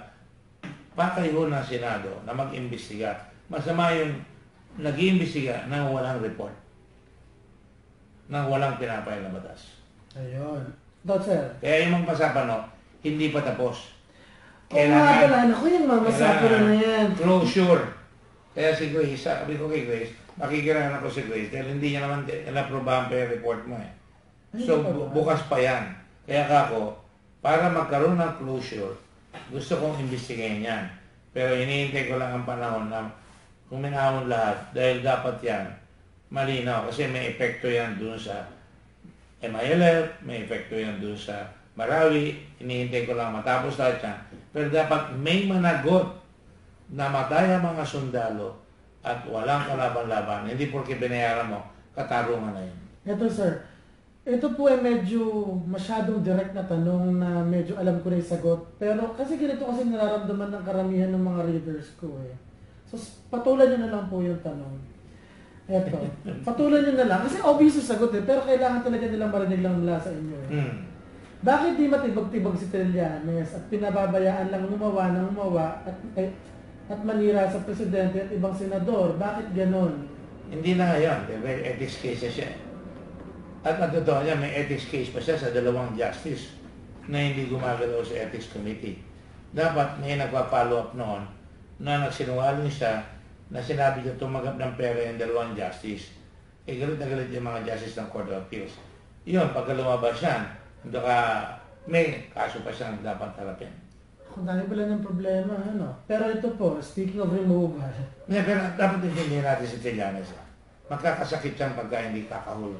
Pakayo ng Senado na mag-imbestiga. Masama yung nag-iimbestiga nang walang report. Nang walang pinapayag na batas. Ayun. Daw sir. Kaya yung mga pasapano, hindi pa tapos. Oo nga pala, naku yung mamasapo na na yan. Closure. Kaya si Grace, sabi ko kay Grace, makikirahan ako si Grace dahil hindi niya naman inaprobahan pa yung report mo eh. So, Ay, bu- pa ba? bukas pa yan. Kaya kako, para magkaroon ng closure, gusto kong imbestigahin yan. Pero hinihintay ko lang ang panahon na kuminahon lahat dahil dapat yan malinaw kasi may epekto yan dun sa M I L F, may epekto yan dun sa Marawi, hinihintay ko lang matapos lahat yan. Pero dapat may managot na matay ang mga sundalo at walang kalaban-laban. Hindi porque binayaran mo, katarungan na yun. Ito sir, ito po ay medyo masyadong direct na tanong na medyo alam ko na yung sagot. Pero kasi ganito kasi nararamdaman ng karamihan ng mga readers ko eh. So patulan nyo na lang po yung tanong. Eto, patulan nyo na lang. Kasi obvious yung sagot eh, pero kailangan talaga nilang marinig lang mula sa inyo eh. Hmm. Bakit di matibag-tibag si Trillanes at pinababayaan lang gumawa ng gumawa at, eh, at manira sa presidente at ibang senador? Bakit ganon? Hindi na ngayon, di ba? Ethics case siya. At ang totoo niya, may ethics case pa siya sa dalawang justice na hindi gumagalaw sa ethics committee. Dapat may nagpa-follow up noon na nagsinungaling siya na sinabi niya tumanggap ng pera yung dalawang justice. Eh, galit na galit yung mga justice ng Court of Appeals. Yun, pagka lumabas yan, baka may kaso pa siyang dapat harapin. Kung dami pala ng problema, ano? Pero ito po, speaking of removal. Yeah, pero dapat intindihin natin si Trillanes. Magkakasakit siyang pagka hindi kakahul.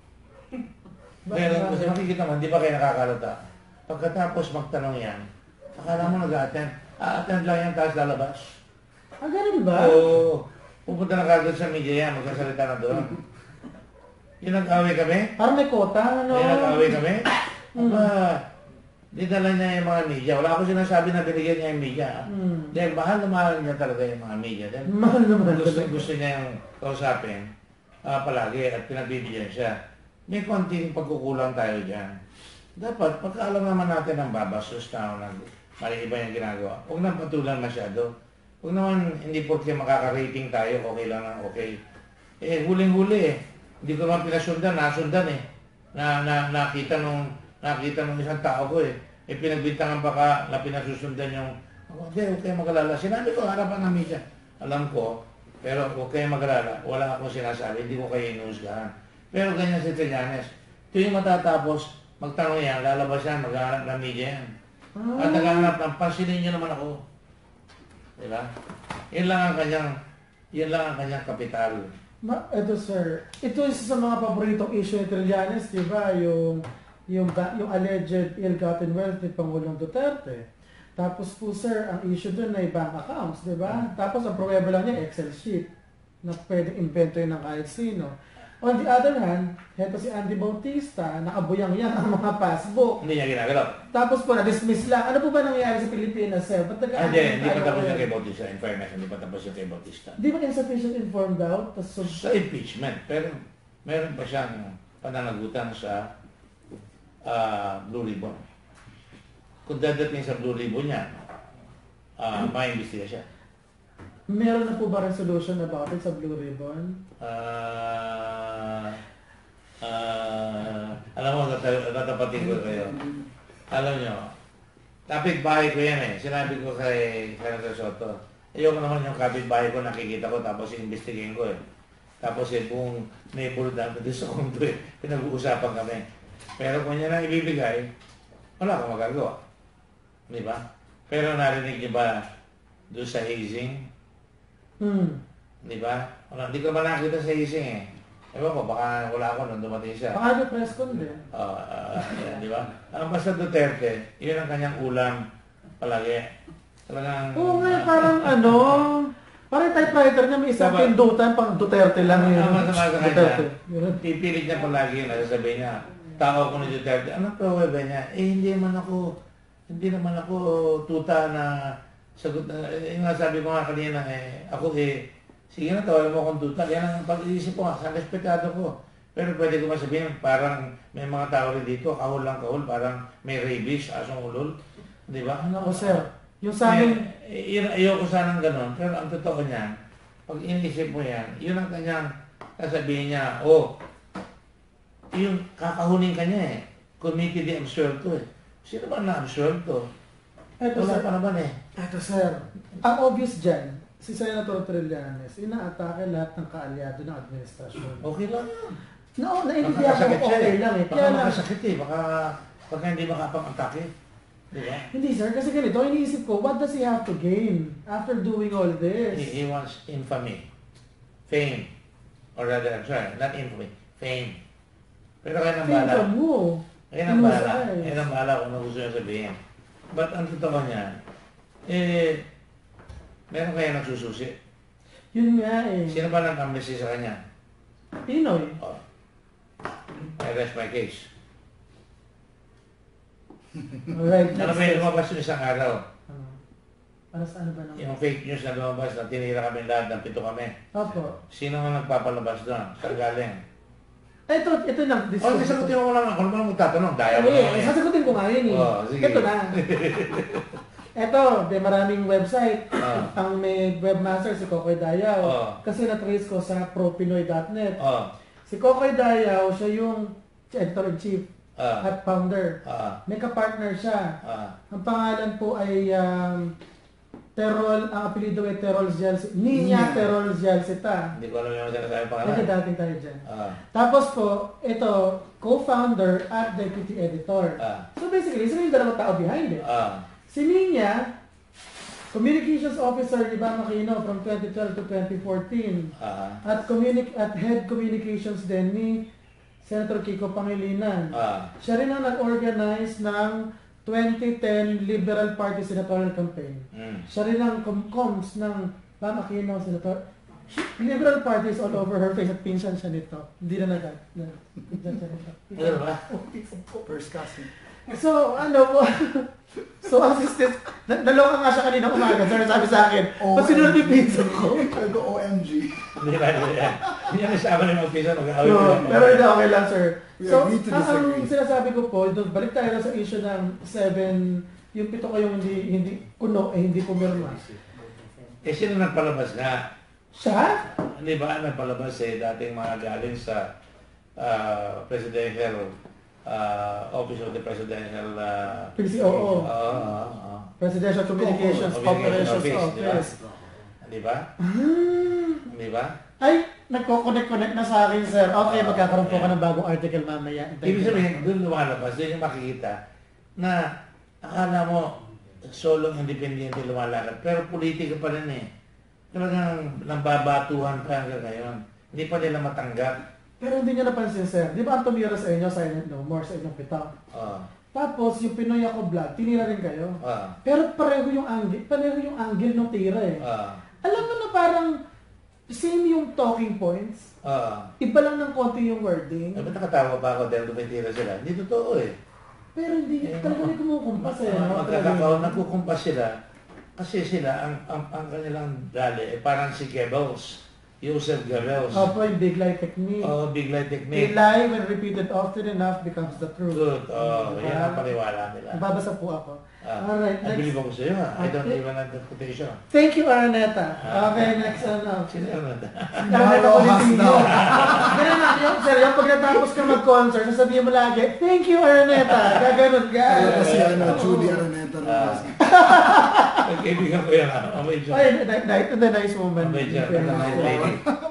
Pero kasi makikita mo, hindi ba kayo nakakalata? Pagkatapos magtanong yan, akala mo nag-a-attend. A-attend lang yan, tapos lalabas. Ah, ganun ba? Oo. Pupunta na kagad sa media yan, magkasalita na doon. Yung nag-away kami, Parang may kota, ano? yung nag-away kami, aba, dinala niya yung mga media. Wala ako sinasabi na binigyan niya yung media. Hmm. Dahil mahal na mahal niya talaga yung mga media. Dahil Mahal naman gusto, talaga. gusto niya yung kausapin ah, palagi at pinagbibigyan siya. May konting pagkukulang tayo dyan. Dapat, pagka alam naman natin ang babastos na ng mali iba yung ginagawa, huwag nang patulan masyado. Huwag naman, hindi porke makaka-rating tayo, okay lang ang okay. Eh, huling-huli eh. Hindi ko naman pinasundan, nasundan eh. Na, na, nakita nung, nakita nung isang tao ko eh. Eh, pinagbintangan pa ka na pinasusundan yung, okay, huwag kayong mag-alala. Sinabi ko, harapan ng media. Alam ko, pero huwag kayong mag-alala. Wala akong sinasabi, hindi ko kayo inuusgahan. Pero ganyan si Trillanes. Tuwing matatapos, magtanong yan, lalabas yan, maghahanap ng media yan. At naghahanap ng, pansinin nyo naman ako. Diba? Yun lang ang kanyang, yun lang ang kanyang kapital. Ma, ito sir, ito isa sa mga paboritong issue ni Trillanes, di ba? Yung, yung, ba- yung alleged ill-gotten wealth ni Pangulong Duterte. Tapos po sir, ang issue dun ay bank accounts, di ba? Tapos ang pruweba lang niya, Excel sheet, na pwedeng invento yun ng kahit sino. On the other hand, heto si Andy Bautista, nakabuyang-yang ang mga passbook. Hindi niya ginagalaw. Tapos po, na-dismiss lang. Ano po ba nangyayari sa Pilipinas, sir? Ba't nag- Ah, hindi, hindi pa ano tapos kayo? yung kay Bautista. In fairness, hindi pa tapos yung kay Bautista. Di ba insufficient informed out? Tas, so, Sa impeachment, pero meron pa siyang pananagutan sa ah, Blue Ribbon. Kung dadating sa Blue Ribbon niya, uh, maimbestiga siya. meron na po ba resolution about it sa Blue Ribbon? Ah, ah, alam mo, tata- tatapatin ko kayo. Alam nyo, kapitbahay ko yan eh. Sinabi ko kay Senator Soto, ayoko naman yung kapitbahay ko nakikita ko tapos iimbestigahin ko eh. Tapos eh, buong neighbor namin doon sa kondo eh, pinag-uusapan kami. Pero kung yan ang ibibigay, wala akong magagawa. Di ba? Pero narinig niyo ba doon sa hazing? Hmm. Di ba? Wala, hindi ko naman nakita sa hazing eh. Ewan ko, baka wala ako nung dumating siya. Baka may press con din. Ah, ah, yan, di ba? Ang basta Duterte, yun ang kanyang ulam palagi. Talagang... Oo nga, parang ano, parang typewriter niya may isang Diba? pindutan pang Duterte lang yun. Ang masama sa kanya, Duterte. Yun. pipilit niya palagi yun. Sasabihin niya, tao ko ni Duterte. Anong pruweba niya? Eh, hindi naman ako, hindi naman ako tuta na sagot na, eh, yung nga sabi ko nga kanina, eh, ako eh, sige na, tawag mo akong tuta. Yan ang pag-iisip ko nga, sa respetado ko. Pero pwede ko masabihin, parang may mga tao rin dito, kahul lang kahul, parang may rabies, asong ulol. Di ba? Ano ko sir, yung sa amin, Eh, yun, ayoko sanang ganun. Pero ang totoo niyan, pag inisip mo yan, yun ang kanyang sasabihin niya, oh, yung kakahunin ka niya eh. Committee de absuelto eh. Sino ba na-absuelto? eto Wala sir, pa naman eh. eto sir, ang obvious dyan, si Senator Trillanes, inaatake lahat ng kaalyado ng administrasyon. Okay lang yan. No, naiintindihan ko Makakasakit siya okay eh. lang eh. Baka Kaya lang, makasakit eh. Baka, baka hindi makapang-atake. Di ba? hindi sir, kasi ganito, iniisip ko, what does he have to gain after doing all He, this? he wants infamy. Fame. Or rather, I'm sorry, not infamy. Fame. Pero kaya nang Think bahala. from who? Kaya nang Whose bahala. eyes? Kaya nang bahala kung ano gusto niya sabihin. But ang totoo niya, eh, meron kaya nagsususi. Yun nga eh. Sino ba nag-amnesty sa kanya? Pinoy. Oh. I rest my case. Alright, Ano next may question. lumabas yung isang araw? Ano? Para sa ano ba naman? Yung fake news na lumabas na tinira kami lahat, ng pito kami. Opo. Sino ang nagpapalabas doon? Saan galing? Ay, ito, ito na. O, oh, sasagutin mo lang ako. Ano ba magtatanong? Daya mo Ay, naman yan. sasagutin ko nga yun eh. Oh, sige. Ito na. Ito, may maraming website. Ah. Ang may webmaster si Kokoy Dayaw. Ah. Kasi na-trace ko sa propinoy dot net. Oh. Si Kokoy Dayaw, siya yung editor-in-chief Ah. at founder. Ah. May kapartner siya. Ah. Ang pangalan po ay um, Terol, ang apelido ay Terol Zialcita. Niña Terol Zialcita. Hindi ko alam yung sinasabi pa Kasi ka dating tayo dyan. Ah. Tapos po, ito, co-founder at deputy editor. Ah. So basically, sila yung dalawang tao behind it. Ah. Si Niña, communications officer ni Bam Aquino from twenty twelve to twenty fourteen. Ah. At, communi- at head communications din ni Senator Kiko Pangilinan. Ah. Siya rin ang nag-organize ng twenty ten Liberal Party Senatorial Campaign. Mm. Siya rin ang com-coms ng Bam Aquino Senator. Liberal Party is all over her face at pinsan siya nito. Hindi na nag- na pinsan siya nito. Ano ba? First cousin. So, ano po, so assistant, na naloka nga siya kanina umaga, sir, sabi sa akin, O M G. pag sinunod yung pinsa ko. Nag-O M G. Hindi ba yan? Hindi yan isama na yung mag-pisa. Mag-awit No, na. pero hindi okay lang, sir. We So, agree to ang, ang disagree. sinasabi ko po, doon, balik tayo na sa issue ng seven, yung pito ko yung hindi, hindi kuno, eh, hindi pumirma. Eh, sino nagpalabas nga? Siya? Hindi ba nagpalabas eh, dating mga galing sa ah, presidential ah, Office of the Presidential uh, P C O O. Oo. Presidential Communications Communication Operations Office, di ba? Office. Di ba? Ah. Di ba? Ay, nagko-connect-connect na sa akin, sir. Okay, magkakaroon po ka ng bagong article mamaya. Ibig sabihin, doon lumalabas, doon yung makikita na akala mo solong independente lumalakad, pero politika pa rin eh. Talagang nambabatuhan pa hanggang ngayon. Hindi pa nila matanggap. Pero hindi niya napansin, sir. Di ba ang tumira sa inyo, silent no more sa inyong pito? Oo. Tapos, yung Pinoy ako vlog, tinira rin kayo. Oo. Pero pareho yung angle, pareho yung angle ng tira eh. Oo. Alam mo na parang same yung talking points. Oo. Iba lang ng konti yung wording. Eh, ba't nakatawa pa ako dahil tumitira sila? Hindi totoo eh. Pero hindi, Eh, talaga may kumukumpas eh. Mga no? magkakataon, nagkukumpas sila. Kasi sila, ang, ang, ang kanilang dali, eh, parang si Goebbels. Joseph Goebbels. Opo, yung big lie technique. Oh, big light A technique. lie when repeated often enough becomes the truth. Good. Oh, Diba? yan ang paniwala nila. Babasa po ako. Ah, Alright, I believe next. ako sa'yo ha. I don't Okay. even have the quotation. Thank you, Araneta. Ah. Okay, next ano. Sino ano? Araneta Rojas Politico. daw. Ganun na, yung, sir, yung pag natapos ka mag-concert, sasabihin mo lagi, thank you, Araneta. Gaganon ka. Kaya kasi ano, Judy Araneta Ah. Rojas. Nagkaibigan ko yan ha. Amay dyan. Ay, night, night, the nice woman. Amay dyan. Ano na yung lady?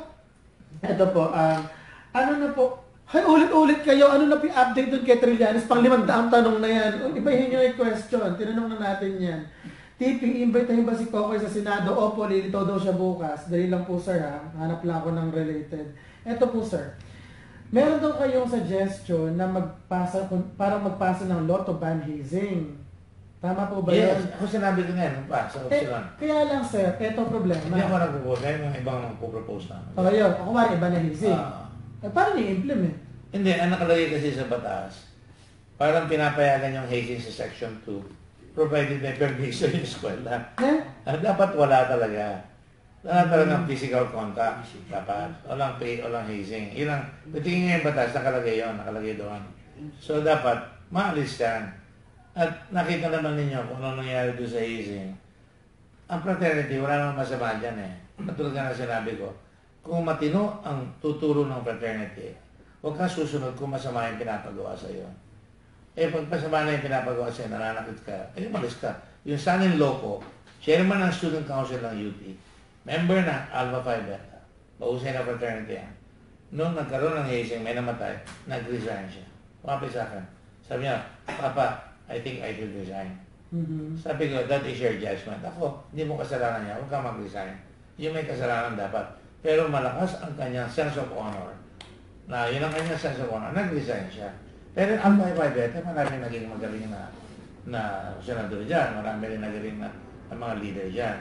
Ito po, um, ano na po, hay, ulit-ulit kayo, ano na po yung update doon kay Trillanes? Pang limang-daang tanong na yan. Ibahin nyo yung question, tinanong na natin yan. T P, imbitahin ba si Kokoy sa Senado? Opo, lilito daw siya bukas. Dali lang po, sir, ha? Hanap lang ako ng related. Ito po, sir. Meron daw kayong suggestion na magpasa, parang magpasa ng lotto ban hazing. Tama po ba Yes. yun? Ako sinabi ko nga yan. Pa, sa Eh, opsyon. kaya lang, sir, ito problema. Hindi ako nagpo-propose. Kaya yung ibang nagpo-propose na. O, yun. Ako mara, iba na hazing. Ah. Eh, paano i-implement? Hindi, ang nakalagay kasi sa batas, parang pinapayagan yung hazing sa Section two, provided may permission yung eskwela. Eh? Ah, dapat wala talaga. Wala talagang physical contact. Dapat. Walang pay, walang hazing. Yun ang, tingin nga yung batas, nakalagay yun, nakalagay doon. So, dapat, maalis yan. At nakita naman ninyo kung ano nangyari doon sa hazing. Ang fraternity, wala namang masama dyan eh. Katulad nga na sinabi ko, kung matino ang tuturo ng fraternity, huwag kang susunod kung masama yung pinapagawa sa iyo. Eh, pag masama na yung pinapagawa sa iyo, nananakit ka, eh, umalis ka. Yung Sanin Loco, chairman ng Student Council ng U T, member ng Alpha Phi Beta, mahusay na fraternity yan. Noong nagkaroon ng hazing, may namatay, nag-resign siya. Kumapit sa akin. Sabi niya, Papa, I think I should resign. Mhm. Sabi ko, that is your judgment. Ako, hindi mo kasalanan niya, huwag kang mag-resign. Yung may kasalanan dapat. Pero malakas ang kanyang sense of honor. Na yun ang kanyang sense of honor. Nag-resign siya. Pero ang Alpha Phi Beta, marami naging magaling na na senador dyan. Marami rin nagaling na, na mga leader dyan.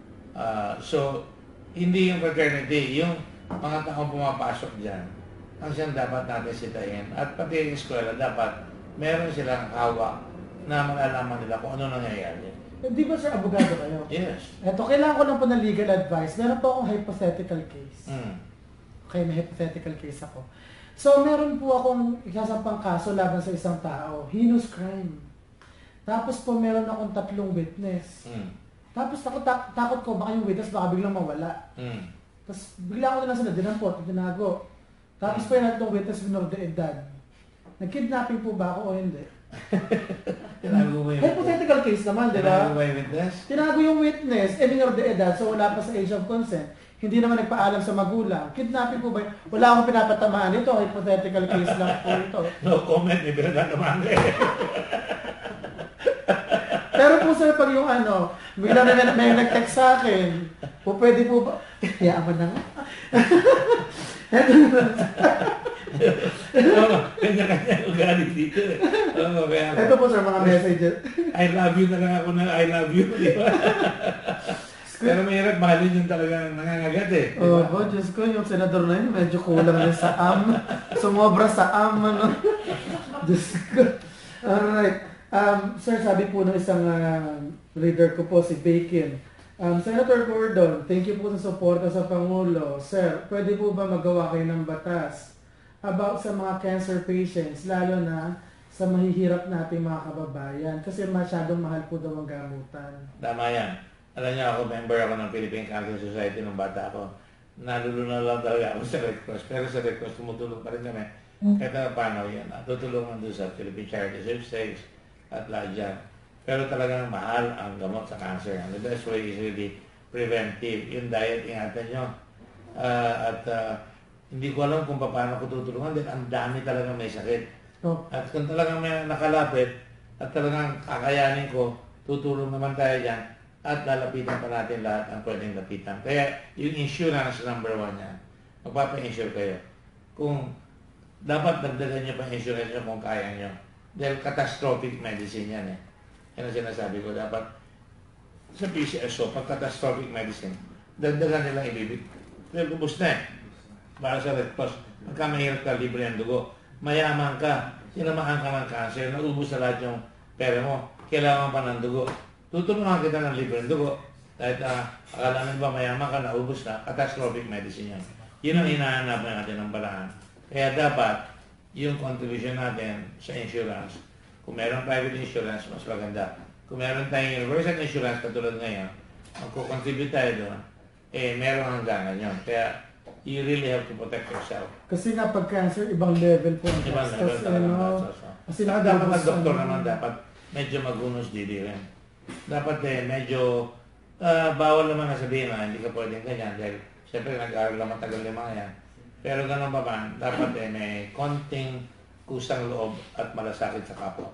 Uh, so, hindi yung fraternity, yung mga taong pumapasok dyan, ang siyang dapat natin sitahin. At pati yung eskwela, dapat meron silang hawak na malalaman nila kung ano nangyayari. Eh, di ba, sir, abogado kayo? Yes. Eto, kailangan ko lang po ng legal advice. Meron po akong hypothetical case. Mm. Okay, may hypothetical case ako. So, meron po akong isasampang kaso laban sa isang tao. Heinous crime. Tapos po, meron akong tatlong witness. Mm. Tapos takot, tak- takot ko, baka yung witness baka biglang mawala. Mm. Tapos bigla ko na lang sila dinampot, tinago. Tapos po yung tatlong witness minor de edad. Nag-kidnapping po ba ako o hindi? Tinago mo yung Hypothetical case naman, di ba? Tinago mo yung witness? Tinago yung witness, eh minor de edad, so wala pa sa age of consent. Hindi naman nagpaalam sa magulang. Kidnapping po ba yun? Wala akong pinapatamaan ito. Hypothetical case lang po ito. No comment, may pinagtatamaan ka eh. Pero po sir, pag yung ano, bigla na may, may nag-text sa akin, po pwede po ba? Yaman na nga. Oo, kanya-kanya yung ugali dito eh. Oo, kaya Ito po sir, mga messages. I love you na lang ako na I love you, di ba? Pero mahirap mahalin yung talagang nangangagat eh. di Oh, ba? bo, Diyos ko, yung senador na yun, medyo kulang na sa am. Sumobra sa am, ano. Diyos ko. Alright. Um, sir, sabi po ng isang uh, leader ko po, si Bacon. Um, Senator Gordon, thank you po sa suporta sa Pangulo. Sir, pwede po ba magawa kayo ng batas about sa mga cancer patients, lalo na sa mahihirap nating mga kababayan? Kasi masyadong mahal po daw ang gamutan. Tama yan. Alam niyo ako, member ako ng Philippine Cancer Society nung bata ako. Nalulunod lang talaga ako sa Red Cross. Pero sa Red Cross, tumutulong pa rin kami. Kahit na paano yan. Tutulungan doon sa Philippine Charity Sweepstakes at lahat dyan. Pero talagang mahal ang gamot sa cancer. And the best way is really preventive. Yung diet, ingatan nyo. Uh, at uh, hindi ko alam kung paano ko tutulungan. Dahil ang dami talaga may sakit. Oh. At kung talagang may nakalapit at talagang kakayanin ko, tutulong naman tayo dyan at lalapitan pa natin lahat ang pwedeng lapitan. Kaya yung insurance number one yan, magpapa-insure kayo. Kung dapat dagdagan nyo pa insurance nyo kung kaya nyo. Dahil catastrophic medicine yan eh. Yan ang sinasabi ko. Dapat sa P C S O, pag catastrophic medicine, dagdagan nilang ibibig. Dahil kubos na eh. Para sa Red Cross, pagka mahirap ka, libre ang dugo. Mayaman ka, sinamahan ka ng cancer, naubos na lahat yung pera mo, kailangan pa ng dugo. Tutulungan kita ng libre ng dugo. Dahil uh, akala nyo ba mayaman ka, naubos na, catastrophic medicine yan. Yun ang hinahanap natin ng paraan. Kaya dapat, yung contribution natin sa insurance, kung meron private insurance, mas maganda. Kung meron tayong universal insurance katulad ngayon, magkukontribute tayo doon, eh meron hangganan yun. Kaya, you really have to protect yourself. Kasi nga pag cancer, ibang level po ang Ibang gastos. level talaga ano. ang gastos, no? Kasi Dapat nakadapos ang doktor ano. naman dapat medyo magunos didi rin. Dapat eh medyo ah, bawal naman na sabihin na hindi ka pwedeng ganyan dahil siyempre nag-aaral lang matagal yung mga yan. Pero ganun pa man, dapat eh may konting kusang loob at malasakit sa kapwa.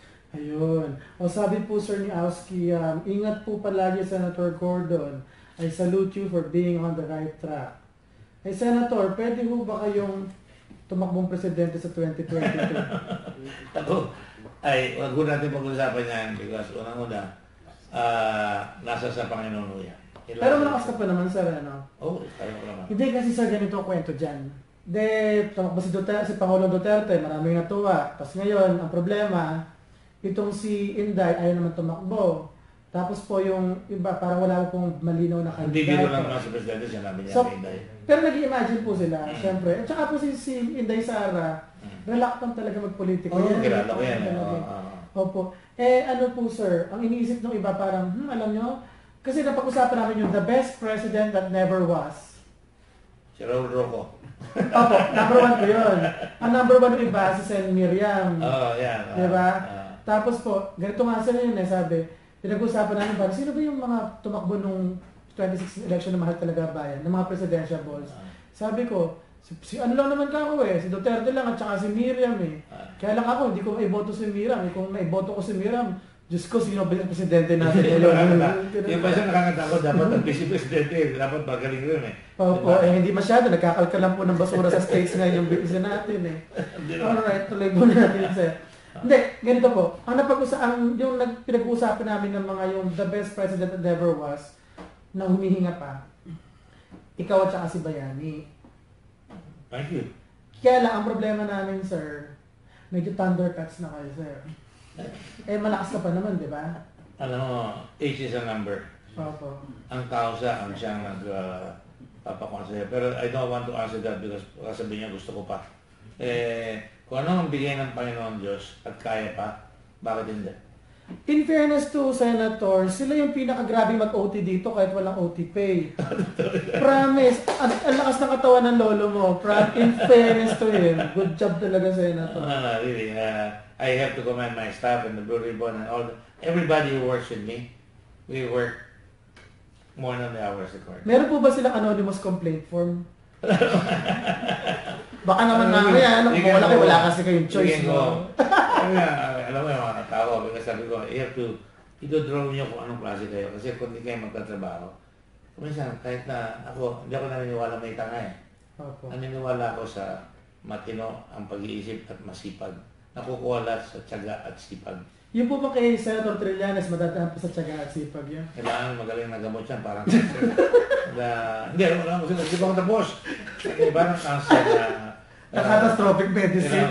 Ayun. O sabi po Sir ni Auski, um, ingat po palagi Senator Gordon. I salute you for being on the right track. Eh Senator, pwede ho ba kayong tumakbong presidente sa twenty twenty-two? Ako, ay, wag ko natin pag-usapan yan because unang-una, ah, nasa sa Panginoon mo yan. Kailangan- Pero malakas ka pa naman sir, ano? Oo, oh, kaya ko naman. Hindi kasi sir, ganito ang kwento dyan. De, tumakbo si, Duterte, si Pangulong Duterte, maraming natuwa. Tapos ngayon, ang problema, itong si Inday ayaw naman tumakbo. Tapos po yung iba, parang wala pong malinaw na Hindi biro lang kandidato. naman si Presidente, sinabi niya So, kay Inday. pero nag-imagine po sila, syempre. At saka po si, si Inday Sara, reluctant talaga magpolitiko. Oo, Yan, kilala ko yan. eh. talaga. Oo, oo. Opo. Eh, ano po sir, ang iniisip ng iba parang, hmm, alam nyo, kasi napag-usapan namin yung the best president that never was. Si Raul Roco. Opo, number one po yun. Ang number one yung iba, si Sen Miriam. Oo, yan. oo. Diba? Oo. Tapos po, ganito nga sila yun eh, sabi, pinag-usapan namin parang, sino ba yung mga tumakbo nung twenty sixteen election na mahal talaga bayan, ng mga presidential balls? Sabi ko, si, si ano lang naman ka ako eh, si Duterte lang at saka si Miriam eh. Kaya lang ako, hindi ko maiboto si Miriam. Eh, kung naiboto ko si Miriam, Diyos ko, sino ba yung presidente natin Yung ngayon? nakakata- Yung pa siya nakakatakot, dapat ang vice presidente, dapat magaling rin eh. Opo, Diba? eh hindi masyado, nagkakalkal lang po ng basura sa states ngayon yung bisa natin eh. Diba? Alright, tuloy muna natin sir. Hindi, ganito po. Ang napag-usa ang yung nag- pinag-uusapan namin ng mga yung the best president that ever was na humihinga pa. Ikaw at saka si Bayani. Thank you. Kaya lang ang problema namin sir, medyo thundercats na kayo sir. Eh malakas ka pa naman, di ba? Alam mo, age is a number. Opo. Ang tao sa ang siyang nag uh, papakuha sa'yo. Pero I don't want to answer that because sabihin niya gusto ko pa. Eh, kung ano ang bigay ng Panginoon Diyos at kaya pa, bakit hindi? In fairness to Senator, sila yung pinakagrabe mag-O T dito kahit walang O T pay. Promise. Ang, ang lakas ng katawan ng lolo mo. Prom, in fairness to him. Good job talaga, Senator. No, no, really. Uh, I have to commend my staff and the Blue Ribbon and all the, everybody who works with me. We work more than the hours required. Meron po ba silang anonymous complaint form? Baka naman namin yan. Kung wala kayo, wala kasi kayong choice. No? Alam mo yung mga tao, because sabi ko, you have to, i-draw nyo kung anong klase kayo. Kasi kung hindi kayo magtatrabaho, kuminsan, kahit na ako, hindi ako naniniwala may tanga eh. Opo. Naniniwala ako sa matino ang pag-iisip at masipag. Nakukuha lahat sa tiyaga at sipag. Yung po ba kay Senator Trillanes, madadaan po sa tiyaga at sipag yan? Kailangan magaling na gamot yan, parang cancer. na, hindi, wala mo sila, hindi pa ako tapos. Okay, parang cancer na... Uh, catastrophic medicine.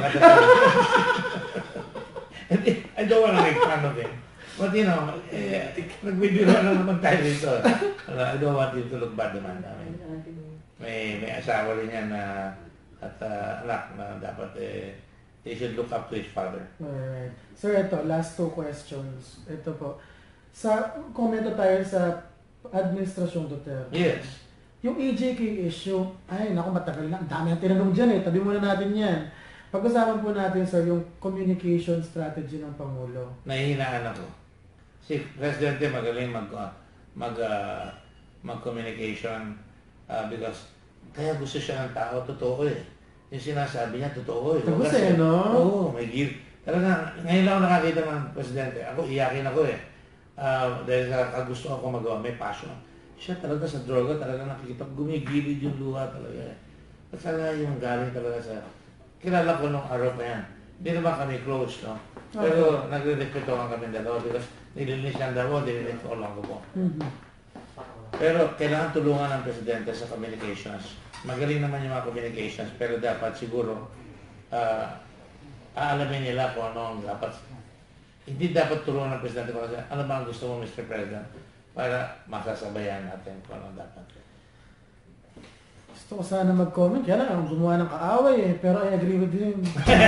I don't want to make fun of him. But you know, eh, nagbibiro lang naman tayo dito. I don't want you to look bad naman. I mean, may, may asawa rin yan na at uh, anak na dapat eh, they should look up to his father. Alright. Sir, ito, last two questions. Ito po. Sa, komento tayo sa Administrasyong Duterte. Yes. Yung E J K issue, ay, naku, matagal na. Ang dami ang tinanong dyan eh. Tabi muna natin yan. Pag-usapan po natin, sir, yung communication strategy ng Pangulo. Nahihinaan ako. Si Presidente magaling mag, uh, mag, uh, mag-communication uh, because kaya gusto siya ng tao, totoo eh. Yung sinasabi niya, totoo eh. Tapos eh, no? Oo, may gear. Talaga, ngayon lang ako nakakita ng Presidente. Ako, iyakin ako eh. Uh, dahil sa kagusto ako magawa, may passion. Siya talaga sa droga, talaga nakikita, gumigilid yung luha talaga eh. At talaga yung galing talaga sa... Kilala ko nung araw pa yan. Hindi naman kami close, no? Pero okay. Nagre-respeto kami dalawa because nilinis niyang dalawa, nilinis ko lang ko po. Mm-hmm. Pero kailangan tulungan ng Presidente sa communications. Magaling naman yung mga communications, pero dapat siguro uh, aalamin nila kung ano ang dapat. Hindi dapat tulungan ng Presidente kasi ano ba ang gusto mo, Mister President, para masasabayan natin kung ano dapat. Gusto ko sana mag-comment. Kaya lang, gumawa ng kaaway eh. Pero I agree with him.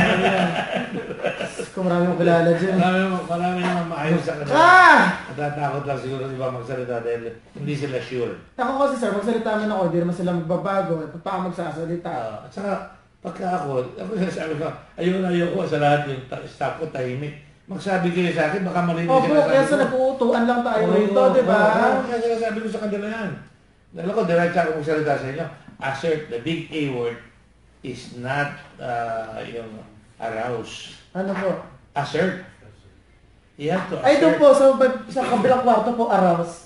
Kung marami mong kilala dyan. Marami, marami naman maayos sa kanila. Ah! Natatakot lang siguro iba magsalita dahil hindi sila sure. Ako kasi sir, magsalita man ako, hindi naman sila magbabago. Eh. Pa ako magsasalita. Uh, at saka, pagka ako, ako sabi ko, ayun ayoko sa lahat yung staff ko tahimik. Magsabi kayo sa akin, baka malinis Opo, sila kaya sa nag-uutuan lang tayo oh, rito, di ba? Oo, kaya sinasabi ko sa kanila yan. Dahil ako, diretsa ako magsalita sa inyo. Assert, the big A word is not uh, yung arouse. Ano po? Assert. You have to assert. Ay, doon po, sa, sa kabilang kwarto po, arouse.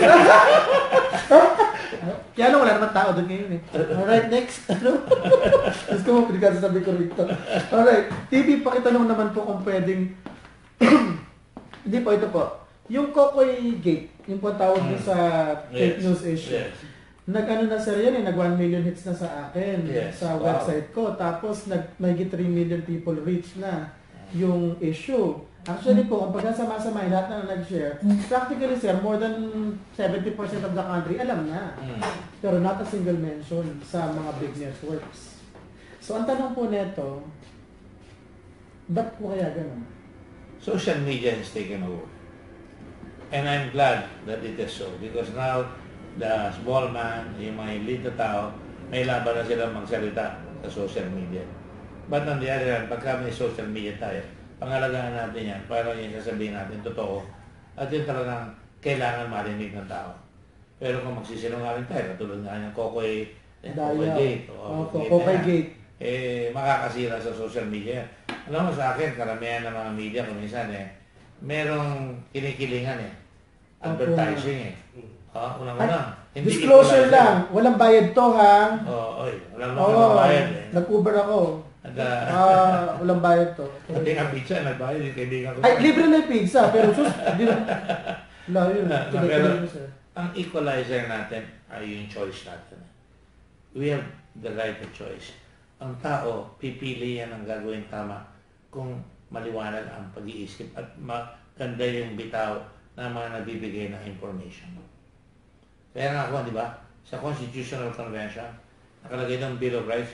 Kaya lang, wala naman tao doon ngayon eh. Alright, next. Ano? Tapos ko mo, pinagkasasabi ko rito. Alright, T V, pakitanong naman po kung pwedeng... Hindi po, ito po. Yung Kokoy Gate, yung po tawag mm. sa fake yes. news issue. Yes. Nag-ano na sir yan eh, nag one million hits na sa akin yes. sa wow. website ko. Tapos nag may three million people reach na yung issue. Actually po, kapag nasama-samay lahat na nag-share, practically sir, more than seventy percent of the country alam na. Mm. Pero not a single mention sa mga big networks. So ang tanong po neto, ba't po kaya ganun? Social media has taken over. And I'm glad that it is so because now the small man, yung mga elite na tao, may laban na sila magsalita sa social media. But on the other hand, pagka may social media tayo, pangalagaan natin yan para yung sasabihin natin totoo at yun talagang kailangan marinig ng tao. Pero kung magsisinungaling tayo, katulad nga yung Kokoy, eh, Kokoy Gate, o oh, Kokoy Gate, eh, makakasira sa social media. Alam mo sa akin, karamihan ng mga media kuminsan eh, merong kinikilingan eh, advertising eh. Ah, unang-una. Hindi disclosure lang, walang bayad to ha. Oo, oh, oy, walang oh, bayad eh. Nag-Uber ako. At, uh, uh, walang bayad to. Pati ang pizza, nagbayad yung kaibigan ko. Ay, libre na yung pizza, pero sus, hindi na. Wala yun. Na, na, pero, ang equalizer natin ay yung choice natin. We have the right of choice. Ang tao, pipili yan ang gagawin tama kung maliwanag ang pag-iisip at maganda yung bitaw na mga nabibigay ng information. Kaya nga ako, di ba, sa Constitutional Convention, nakalagay ng Bill of Rights,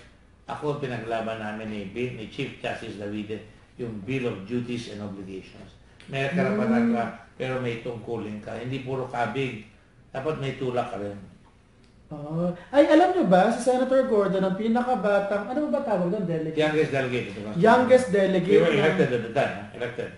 ako pinaglaban namin ni, Bill- ni Chief Justice Davide yung Bill of Duties and Obligations. May karapatan ka, pero may tungkulin ka. Hindi puro kabig. Dapat may tulak ka rin. Oh. Ay, alam nyo ba, si Senator Gordon, ang pinakabatang, ano ba tawag doon? Delegate? Youngest delegate. Ito, Youngest We delegate. were ng- elected at the time. ha? Elected.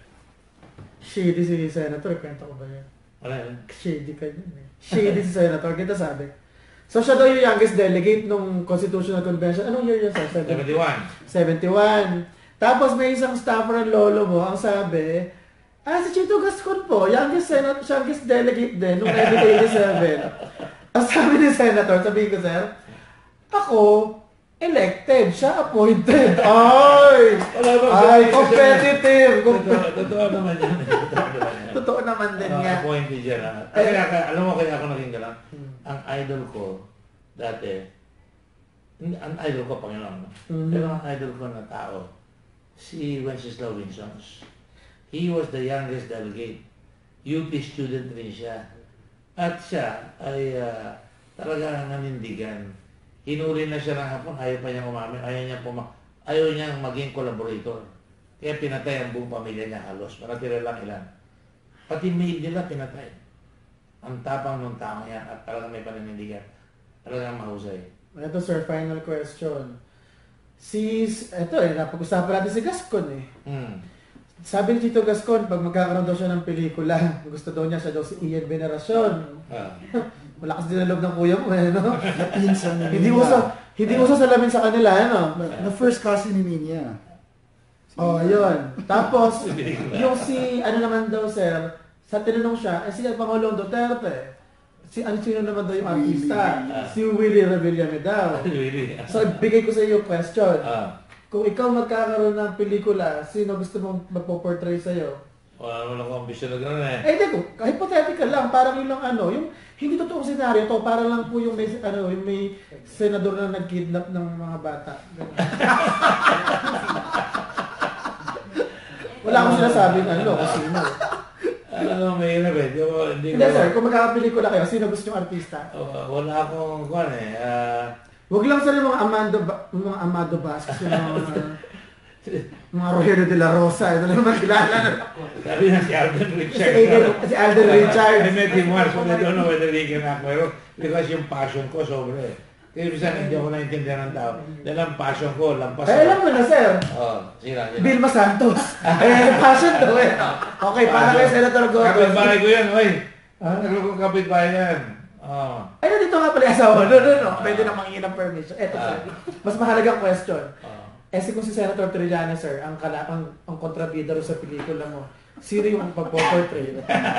Shady si Senator, kwento ko ba yan? Wala yun. Shady ka yun eh. Shady si Senator, kita sabi. So siya daw yung youngest delegate nung Constitutional Convention. Anong year yun, sir? seventy-one. seventy-one. Tapos may isang staffer ng lolo mo, ang sabi, ah, si Chito Gascon po, youngest, senat youngest delegate din noong nineteen eighty-seven. Ang sabi ni Senator, sabihin ko, sir, ako, elected, siya appointed. Ay! Wala bang Ay, sabi- competitive! Totoo, totoo naman yan. Totoo naman yan. Totoo naman din Ah, nga. appointed yan. ha? Eh, Kaya, kaya, alam mo kaya ako naging gano'n? Hmm. Ang idol ko, dati, hindi- ang idol ko, Panginoon. no? Mhm. Pero ang idol ko na tao, si Wenceslao Winsons. He was the youngest delegate. U P student rin siya. At siya ay uh, talaga nanindigan. Hinuli na siya ng hapon, ayaw pa niya umamin, ayaw niya, puma ayaw niya maging collaborator. Kaya pinatay ang buong pamilya niya halos. Natira lang ilan. Pati maid nila pinatay. Ang tapang ng tao yan at talagang may paninindigan. Talagang mahusay. Ito, sir, final question. Si, ito eh, napag-usapan natin si Gascon eh. Hmm. Sabi ni Tito Gascon, pag magkakaroon daw siya ng pelikula, gusto daw niya siya daw si Ian Veneracion. Ah. Malakas din ang loob ng kuya mo eh, no? Napinsan ni Hindi Nina. uso, hindi uso salamin sa kanila, ano? Na first cousin ni Nina. Oh, yun. Tapos, yung si, ano naman daw, sir, sa tinanong siya, eh, si Pangulong Duterte, si, ano, sino naman daw yung artista? Willie. Si Willie Revillame daw. Really? So, bigay ko sa iyo yung question. Ah. Kung ikaw magkakaroon ng pelikula, sino gusto mong magpo-portray sa'yo? Wala naman ako ambisyon na gano'n eh. Eh, hindi ko, hypothetical lang, parang yun lang ano, yung hindi totoong senaryo to, para lang po yung may, ano, yung may senador na nag-kidnap ng mga bata. Ganun. Wala akong sinasabing ano, kung sino. Ano naman may hirap eh. Di ko, hindi Hindi ko, sir, kung magkakapelikula kayo, sino gusto yung artista? Uh, wala akong kuhan eh. Ah, Huwag lang sir yung mga Amado, ba, yung mga Amado Vasquez, yung mga, mga Rogelio de la Rosa, ito lang naman kilala. sabi na si Alden Si, Richard. Alden, si Alden Richard. I met him once, but I don't know whether he can act well because yung passion ko sobra eh. Kasi minsan hindi ako naintindihan ng tao. Dahil ang passion ko, lampas Ay, alam mo na sir, Oo, sila, sila. Vilma Santos. eh, passion to eh. Okay, para kay Senator Gordon. Kapit-bahay ko yan, oy. Ah? Ano ko kapit-bahay yan? Oo. Ay, nandito nga pala yung asawa. No, no, no. Pwede na mangingi ng permission. Eto, sir. Mas mahalagang question. Oo. Eh, si kung si Senator Trillanes, sir, ang, kala, ang, ang kontrabida ro sa pelikula mo, sino yung pagpo-portray?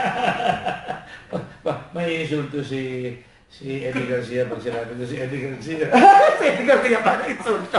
Pa- May insulto si si Eddie Garcia pag sinabi ko si Eddie Garcia. Pwede ka kaya pa na-insulto.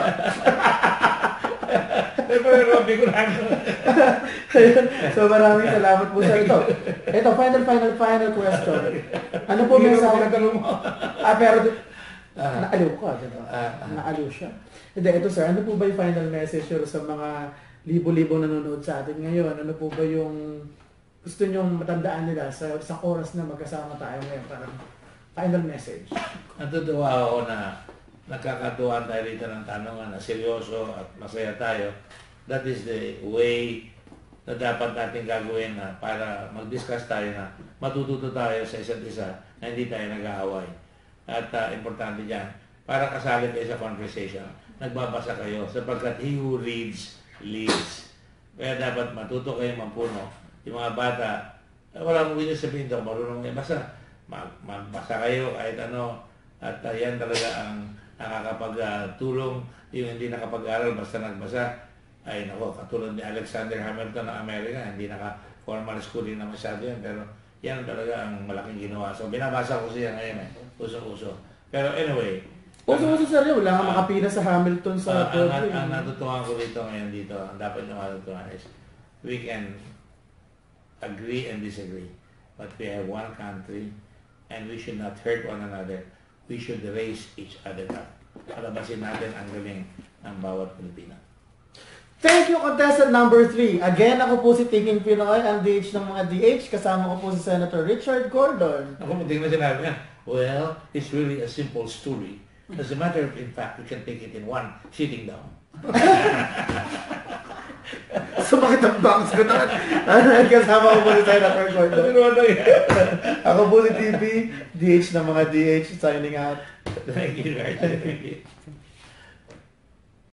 Eh, pero Robby ko lang. Ayun. So, maraming salamat po sa ito. Ito, final, final, final question. Ano po Hindi ko mensahe? pagkatanong mo. Ah, pero, Ah. naaliw ko, di ba? Ah, ah. Naaliw siya. Hindi, ito sir, ano po ba yung final message sir, sa mga libo-libo nanonood sa atin ngayon? Ano po ba yung gusto nyong matandaan nila sa isang oras na magkasama tayo ngayon? Parang final message. Natutuwa ako na nakakatuwa tayo rito ng tanongan na seryoso at masaya tayo. That is the way na dapat natin gagawin na para mag-discuss tayo na matututo tayo sa isa't isa na hindi tayo nag-aaway. At uh, importante dyan, para kasali kayo sa conversation, nagbabasa kayo sapagkat he who reads, leads. Kaya dapat matuto kayo mampuno. Yung mga bata, eh, wala mong ganyan sabihin daw, marunong kayo. Basta mag magbasa kayo kahit ano. At uh, yan talaga ang nakakapagtulong. Yung hindi nakapag-aral, basta nagbasa. Ay nako, katulad ni Alexander Hamilton ng Amerika, hindi naka-formal schooling na masyado yan. Pero yan talaga ang malaking ginawa. So binabasa ko siya ngayon eh. Uso-uso. Pero anyway. Uso-uso sir yun, wala nga makapila sa Hamilton Uh, sa ang, Broadway. ang natutuhan ko dito ngayon dito, ang dapat nyo matutuhan is we can agree and disagree. But we have one country and we should not hurt one another. We should raise each other up. Palabasin natin ang galing ng bawat Pilipino. Thank you, contestant number three. Again, ako po si Thinking Pinoy, ang D H ng mga D H. Kasama ko po si Senator Richard Gordon. Ako, munting na sinabi niya, well, it's really a simple story. As a matter of in fact, we can take it in one sitting down. So bakit ang bangs ko na? Ano, kasama ko po si Senator Gordon. Ako po si T P, D H ng mga D H, signing out. Thank you, guys. Thank you.